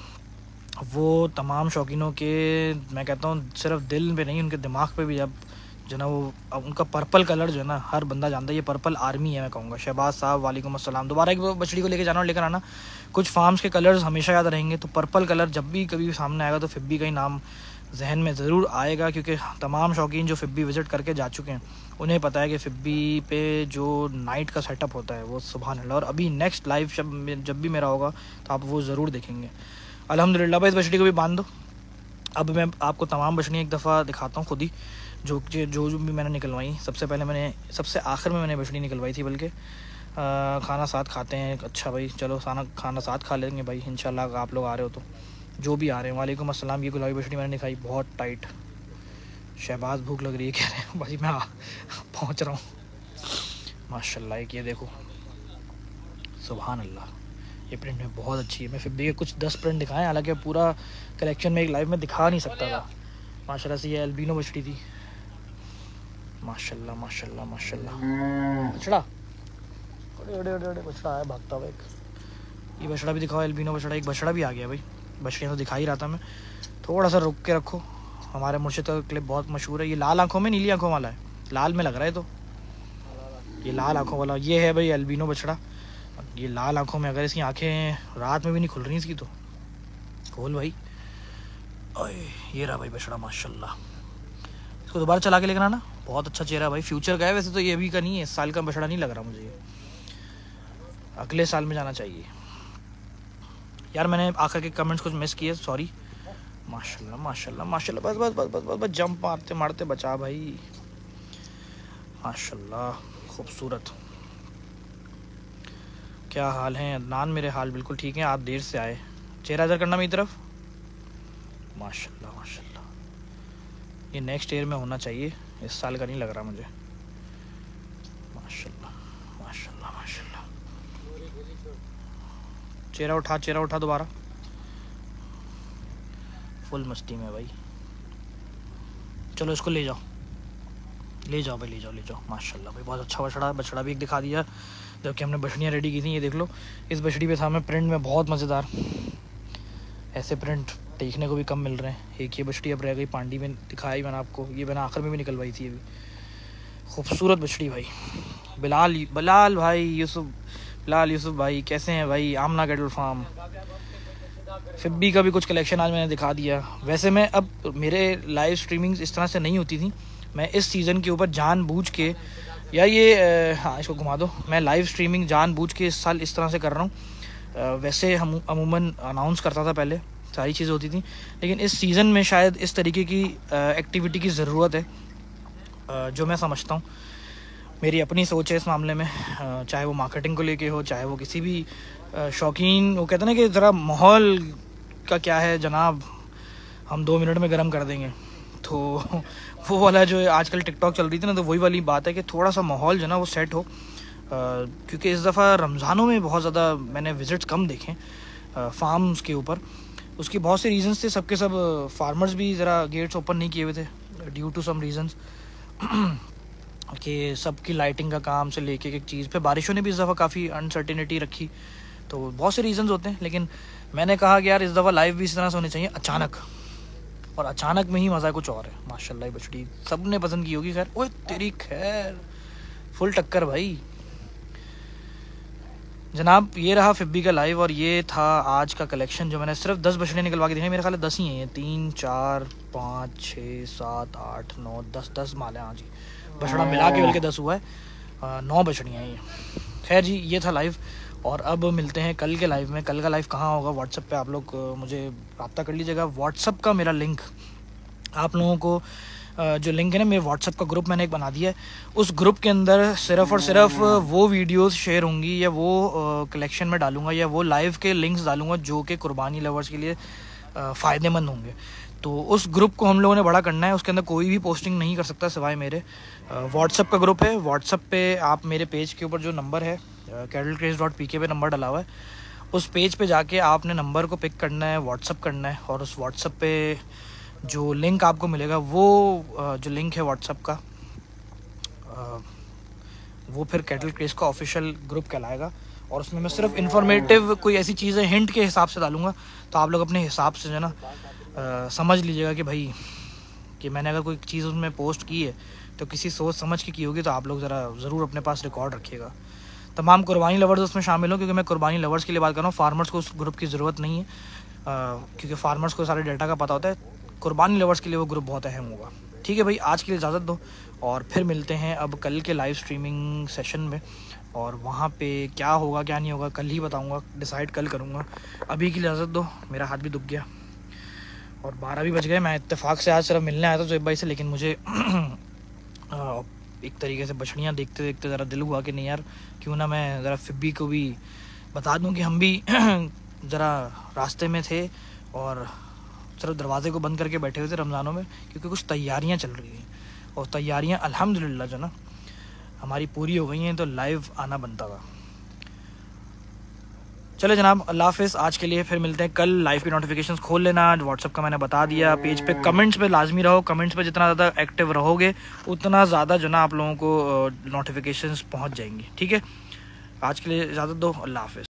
वो तमाम शौकीनों के, मैं कहता हूँ सिर्फ दिल पे नहीं उनके दिमाग पे भी, अब जो ना वो अब उनका पर्पल कलर जो है ना हर बंदा जानता है, ये पर्पल आर्मी है मैं कहूँगा। शहबाज साहब वालेकुम अस्सलाम, दोबारा एक बछड़ी को लेकर जाना और लेकर आना। कुछ फार्म्स के कलर्स हमेशा याद रहेंगे, तो पर्पल कलर जब भी कभी सामने आएगा तो फिब्बी का ही नाम जहन में ज़रूर आएगा, क्योंकि तमाम शौकीन जो फिब्बी विज़िट करके जा चुके हैं उन्हें पता है कि फिब्बी पे जो नाइट का सेटअप होता है वो सुभान अल्लाह। और अभी नेक्स्ट लाइव जब जब भी मेरा होगा तो आप वो ज़रूर देखेंगे अल्हम्दुलिल्लाह। भाई इस बछड़ी को भी बांध दो। अब मैं आपको तमाम बछड़ियाँ एक दफ़ा दिखाता हूँ खुद ही, जो जो जो भी मैंने निकलवाई। सबसे पहले मैंने सबसे आखिर में मैंने बछड़ी निकलवाई थी, बल्कि खाना साथ खाते हैं। अच्छा भाई चलो खाना खाना साथ खा लेंगे भाई इंशाल्लाह, आप लोग आ रहे हो तो, जो भी आ रहे हैं वालेकुम अस्सलाम। ये गुलाबी बछड़ी मैंने दिखाई, बहुत टाइट। शहबाज भूख लग रही है कह रहे हैं भाई, मैं पहुँच रहा हूँ। माशाल्लाह एक ये देखो, सुभान अल्लाह, ये प्रिंट में बहुत अच्छी है। मैं फिब्बी के कुछ दस प्रिंट दिखाएं, हालांकि पूरा कलेक्शन में एक लाइव में दिखा नहीं सकता था। माशाल्लाह से ये एल्बिनो बछड़ी थी, माशाल्लाह माशाल्लाह माशाल्लाह। बछड़ा बड़े बड़े बड़े बछड़ा है भागता हुआ एक, ये बछड़ा भी दिखाओ, एल्बिनो बछड़ा। एक बछड़ा भी आ गया भाई, बछड़ियाँ तो दिखा ही रहा था मैं। थोड़ा सा रुक के रखो, हमारे मुर्शिद का क्लिप बहुत मशहूर है। ये लाल आँखों में नीली आँखों वाला है, लाल में लग रहा है तो ये लाल आँखों वाला ये है भाई एल्बिनो बछड़ा। ये लाल आँखों में, अगर इसकी आँखें रात में भी नहीं खुल रही इसकी तो खोल भाई। ओए ये रहा भाई बछड़ा माशाल्लाह। इसको दोबारा चला के लेकर आना, बहुत अच्छा चेहरा भाई। फ्यूचर का है वैसे तो, ये अभी का नहीं है, इस साल का बछड़ा नहीं लग रहा मुझे ये, अगले साल में जाना चाहिए। यार मैंने आखिर के कमेंट्स कुछ मिस किए, सॉरी। माशाल्लाह माशाल्लाह माशाल्लाह, बस बस बस बस बस बस जंप मारते मारते बचा भाई, माशाल्लाह खूबसूरत। क्या हाल है अदनान? मेरे हाल बिल्कुल ठीक है, आप देर से आए। चेहरा इधर करना मेरी तरफ, माशाल्लाह माशाल्लाह। ये नेक्स्ट ईयर में होना चाहिए, इस साल का नहीं लग रहा मुझे। माशाल्लाह माशाल्लाह माशाल्लाह। चेहरा उठा, चेहरा उठा दोबारा, फुल मस्ती में भाई। चलो इसको ले जाओ, ले जाओ भाई, ले जाओ ले जाओ। माशाल्लाह भाई बहुत अच्छा बछड़ा, बछड़ा भी एक दिखा दिया जबकि हमने बछड़ियाँ रेडी की थी। ये देख लो, इस बछड़ी पे था मैं प्रिंट में बहुत मज़ेदार, ऐसे प्रिंट देखने को भी कम मिल रहे हैं। एक ये बछड़ी अब रह गई पांडी में, दिखाई मैंने आपको, ये मैंने आखिर में भी निकलवाई थी। ये भी खूबसूरत बछड़ी भाई। बिलाल बिलाल भाई यूसुफ, बिलाल यूसुफ भाई कैसे हैं भाई? आमना कैटल फार्म, फिब्बी का भी कुछ कलेक्शन आज मैंने दिखा दिया। वैसे मैं अब मेरे लाइव स्ट्रीमिंग्स इस तरह से नहीं होती थी, मैं इस सीज़न के ऊपर जानबूझ के, या ये हाँ इसको घुमा दो, मैं लाइव स्ट्रीमिंग जानबूझ के इस साल इस तरह से कर रहा हूँ। वैसे हम अमूमन अनाउंस करता था पहले, सारी चीज़ें होती थी, लेकिन इस सीज़न में शायद इस तरीके की एक्टिविटी की ज़रूरत है, जो मैं समझता हूँ। मेरी अपनी सोच है इस मामले में, चाहे वो मार्केटिंग को लेके हो, चाहे वो किसी भी शौकीन, वो कहते हैं ना कि ज़रा माहौल का क्या है जनाब, हम दो मिनट में गर्म कर देंगे। तो वो वाला जो आजकल टिकटॉक चल रही थी ना, तो वही वाली बात है कि थोड़ा सा माहौल जो ना वो सेट हो, क्योंकि इस दफ़ा रमज़ानों में बहुत ज़्यादा मैंने विज़िट्स कम देखे फार्म्स के ऊपर। उसकी बहुत से रीज़न्स थे, सबके सब फार्मर्स भी ज़रा गेट्स ओपन नहीं किए हुए थे ड्यू टू सम रीज़न्स, कि सबकी लाइटिंग का काम से लेके एक चीज़ पे बारिशों ने भी इस दफ़ा काफ़ी अनसर्टिनिटी रखी, तो बहुत से रीज़न्स होते हैं। लेकिन मैंने कहा कि यार इस दफ़ा लाइव भी इस तरह से होने चाहिए, अचानक, और अचानक में ही मज़ा कुछ और है। माशाल्लाह बछड़ी सब ने पसंद की होगी। खैर ओए तेरी खैर, फुल टक्कर भाई जनाब। ये रहा फिब्बी का लाइव, और ये था आज का कलेक्शन जो मैंने सिर्फ दस बछड़े निकलवा के दिखाई। मेरे ख्याल है दस ही हैं, तीन चार पाँच छः सात आठ नौ दस, दस माल हैं आज ही, बछड़ा मिला के बल्कि दस हुआ है, आ, नौ बछड़ियाँ हैं ये। खैर जी ये था लाइव, और अब मिलते हैं कल के लाइव में। कल का लाइव कहाँ होगा? व्हाट्सएप पे आप लोग मुझे रब्ता कर लीजिएगा। व्हाट्सएप का मेरा लिंक आप लोगों को, जो लिंक है ना, मेरे व्हाट्सएप का ग्रुप मैंने एक बना दिया है, उस ग्रुप के अंदर सिर्फ और सिर्फ वो वीडियोस शेयर होंगी, या वो कलेक्शन में डालूंगा, या वो लाइव के लिंक्स डालूंगा जो कि कुर्बानी लवर्स के लिए फ़ायदेमंद होंगे। तो उस ग्रुप को हम लोगों ने बड़ा करना है, उसके अंदर कोई भी पोस्टिंग नहीं कर सकता सिवाय मेरे। व्हाट्सएप का ग्रुप है, व्हाट्सएप पे आप मेरे पेज के ऊपर जो नंबर है कैटल क्रेज डॉट पी के पे नंबर डला हुआ है, उस पेज पे जाके आपने नंबर को पिक करना है, व्हाट्सएप करना है, और उस व्हाट्सएप पे जो लिंक आपको मिलेगा, वो जो लिंक है व्हाट्सएप का, वो फिर कैटल क्रेज का ऑफिशियल ग्रुप कहलाएगा। और उसमें मैं सिर्फ इन्फॉर्मेटिव कोई ऐसी चीज़ें हिंट के हिसाब से डालूंगा, तो आप लोग अपने हिसाब से जो ना आ, समझ लीजिएगा कि भाई कि मैंने अगर कोई चीज़ उसमें पोस्ट की है तो किसी सोच समझ के की होगी, तो आप लोग ज़रा ज़रूर अपने पास रिकॉर्ड रखिएगा। तमाम कुर्बानी लवर्स उसमें शामिल हो, क्योंकि मैं कुर्बानी लवर्स के लिए बात कर रहा हूँ, फार्मर्स को उस ग्रुप की ज़रूरत नहीं है, क्योंकि फार्मर्स को सारे डाटा का पता होता है। कुर्बानी लवर्स के लिए वो ग्रुप बहुत अहम होगा। ठीक है भाई, आज के लिए इजाज़त दो, और फिर मिलते हैं अब कल के लाइव स्ट्रीमिंग सेशन में, और वहाँ पे क्या होगा क्या नहीं होगा कल ही बताऊँगा, डिसाइड कल करूँगा। अभी की इजाज़त दो, मेरा हाथ भी दुख गया और बारह भी बज गए। मैं इत्तेफाक से आज सिर्फ मिलने आया था ज़ुएब भाई से, लेकिन मुझे एक तरीके से बछड़ियाँ देखते देखते ज़रा दिल हुआ कि नहीं यार, क्यों ना मैं ज़रा फिब्बी को भी बता दूं कि हम भी ज़रा रास्ते में थे और सिर्फ दरवाजे को बंद करके बैठे हुए थे रमज़ानों में, क्योंकि कुछ तैयारियां चल रही हैं, और तैयारियां अल्हम्दुलिल्लाह जो ना हमारी पूरी हो गई हैं, तो लाइव आना बनता था। चले जनाब, अल्लाह हाफ़िज़। आज के लिए फिर मिलते हैं कल। लाइव की नोटिफिकेशंस खोल लेना, व्हाट्सअप का मैंने बता दिया, पेज पे कमेंट्स पे लाजमी रहो, कमेंट्स पे जितना ज़्यादा एक्टिव रहोगे उतना ज़्यादा जो ना आप लोगों को नोटिफिकेशंस पहुंच जाएंगी। ठीक है, आज के लिए इजाज़त दो, अल्लाह हाफ़िज़।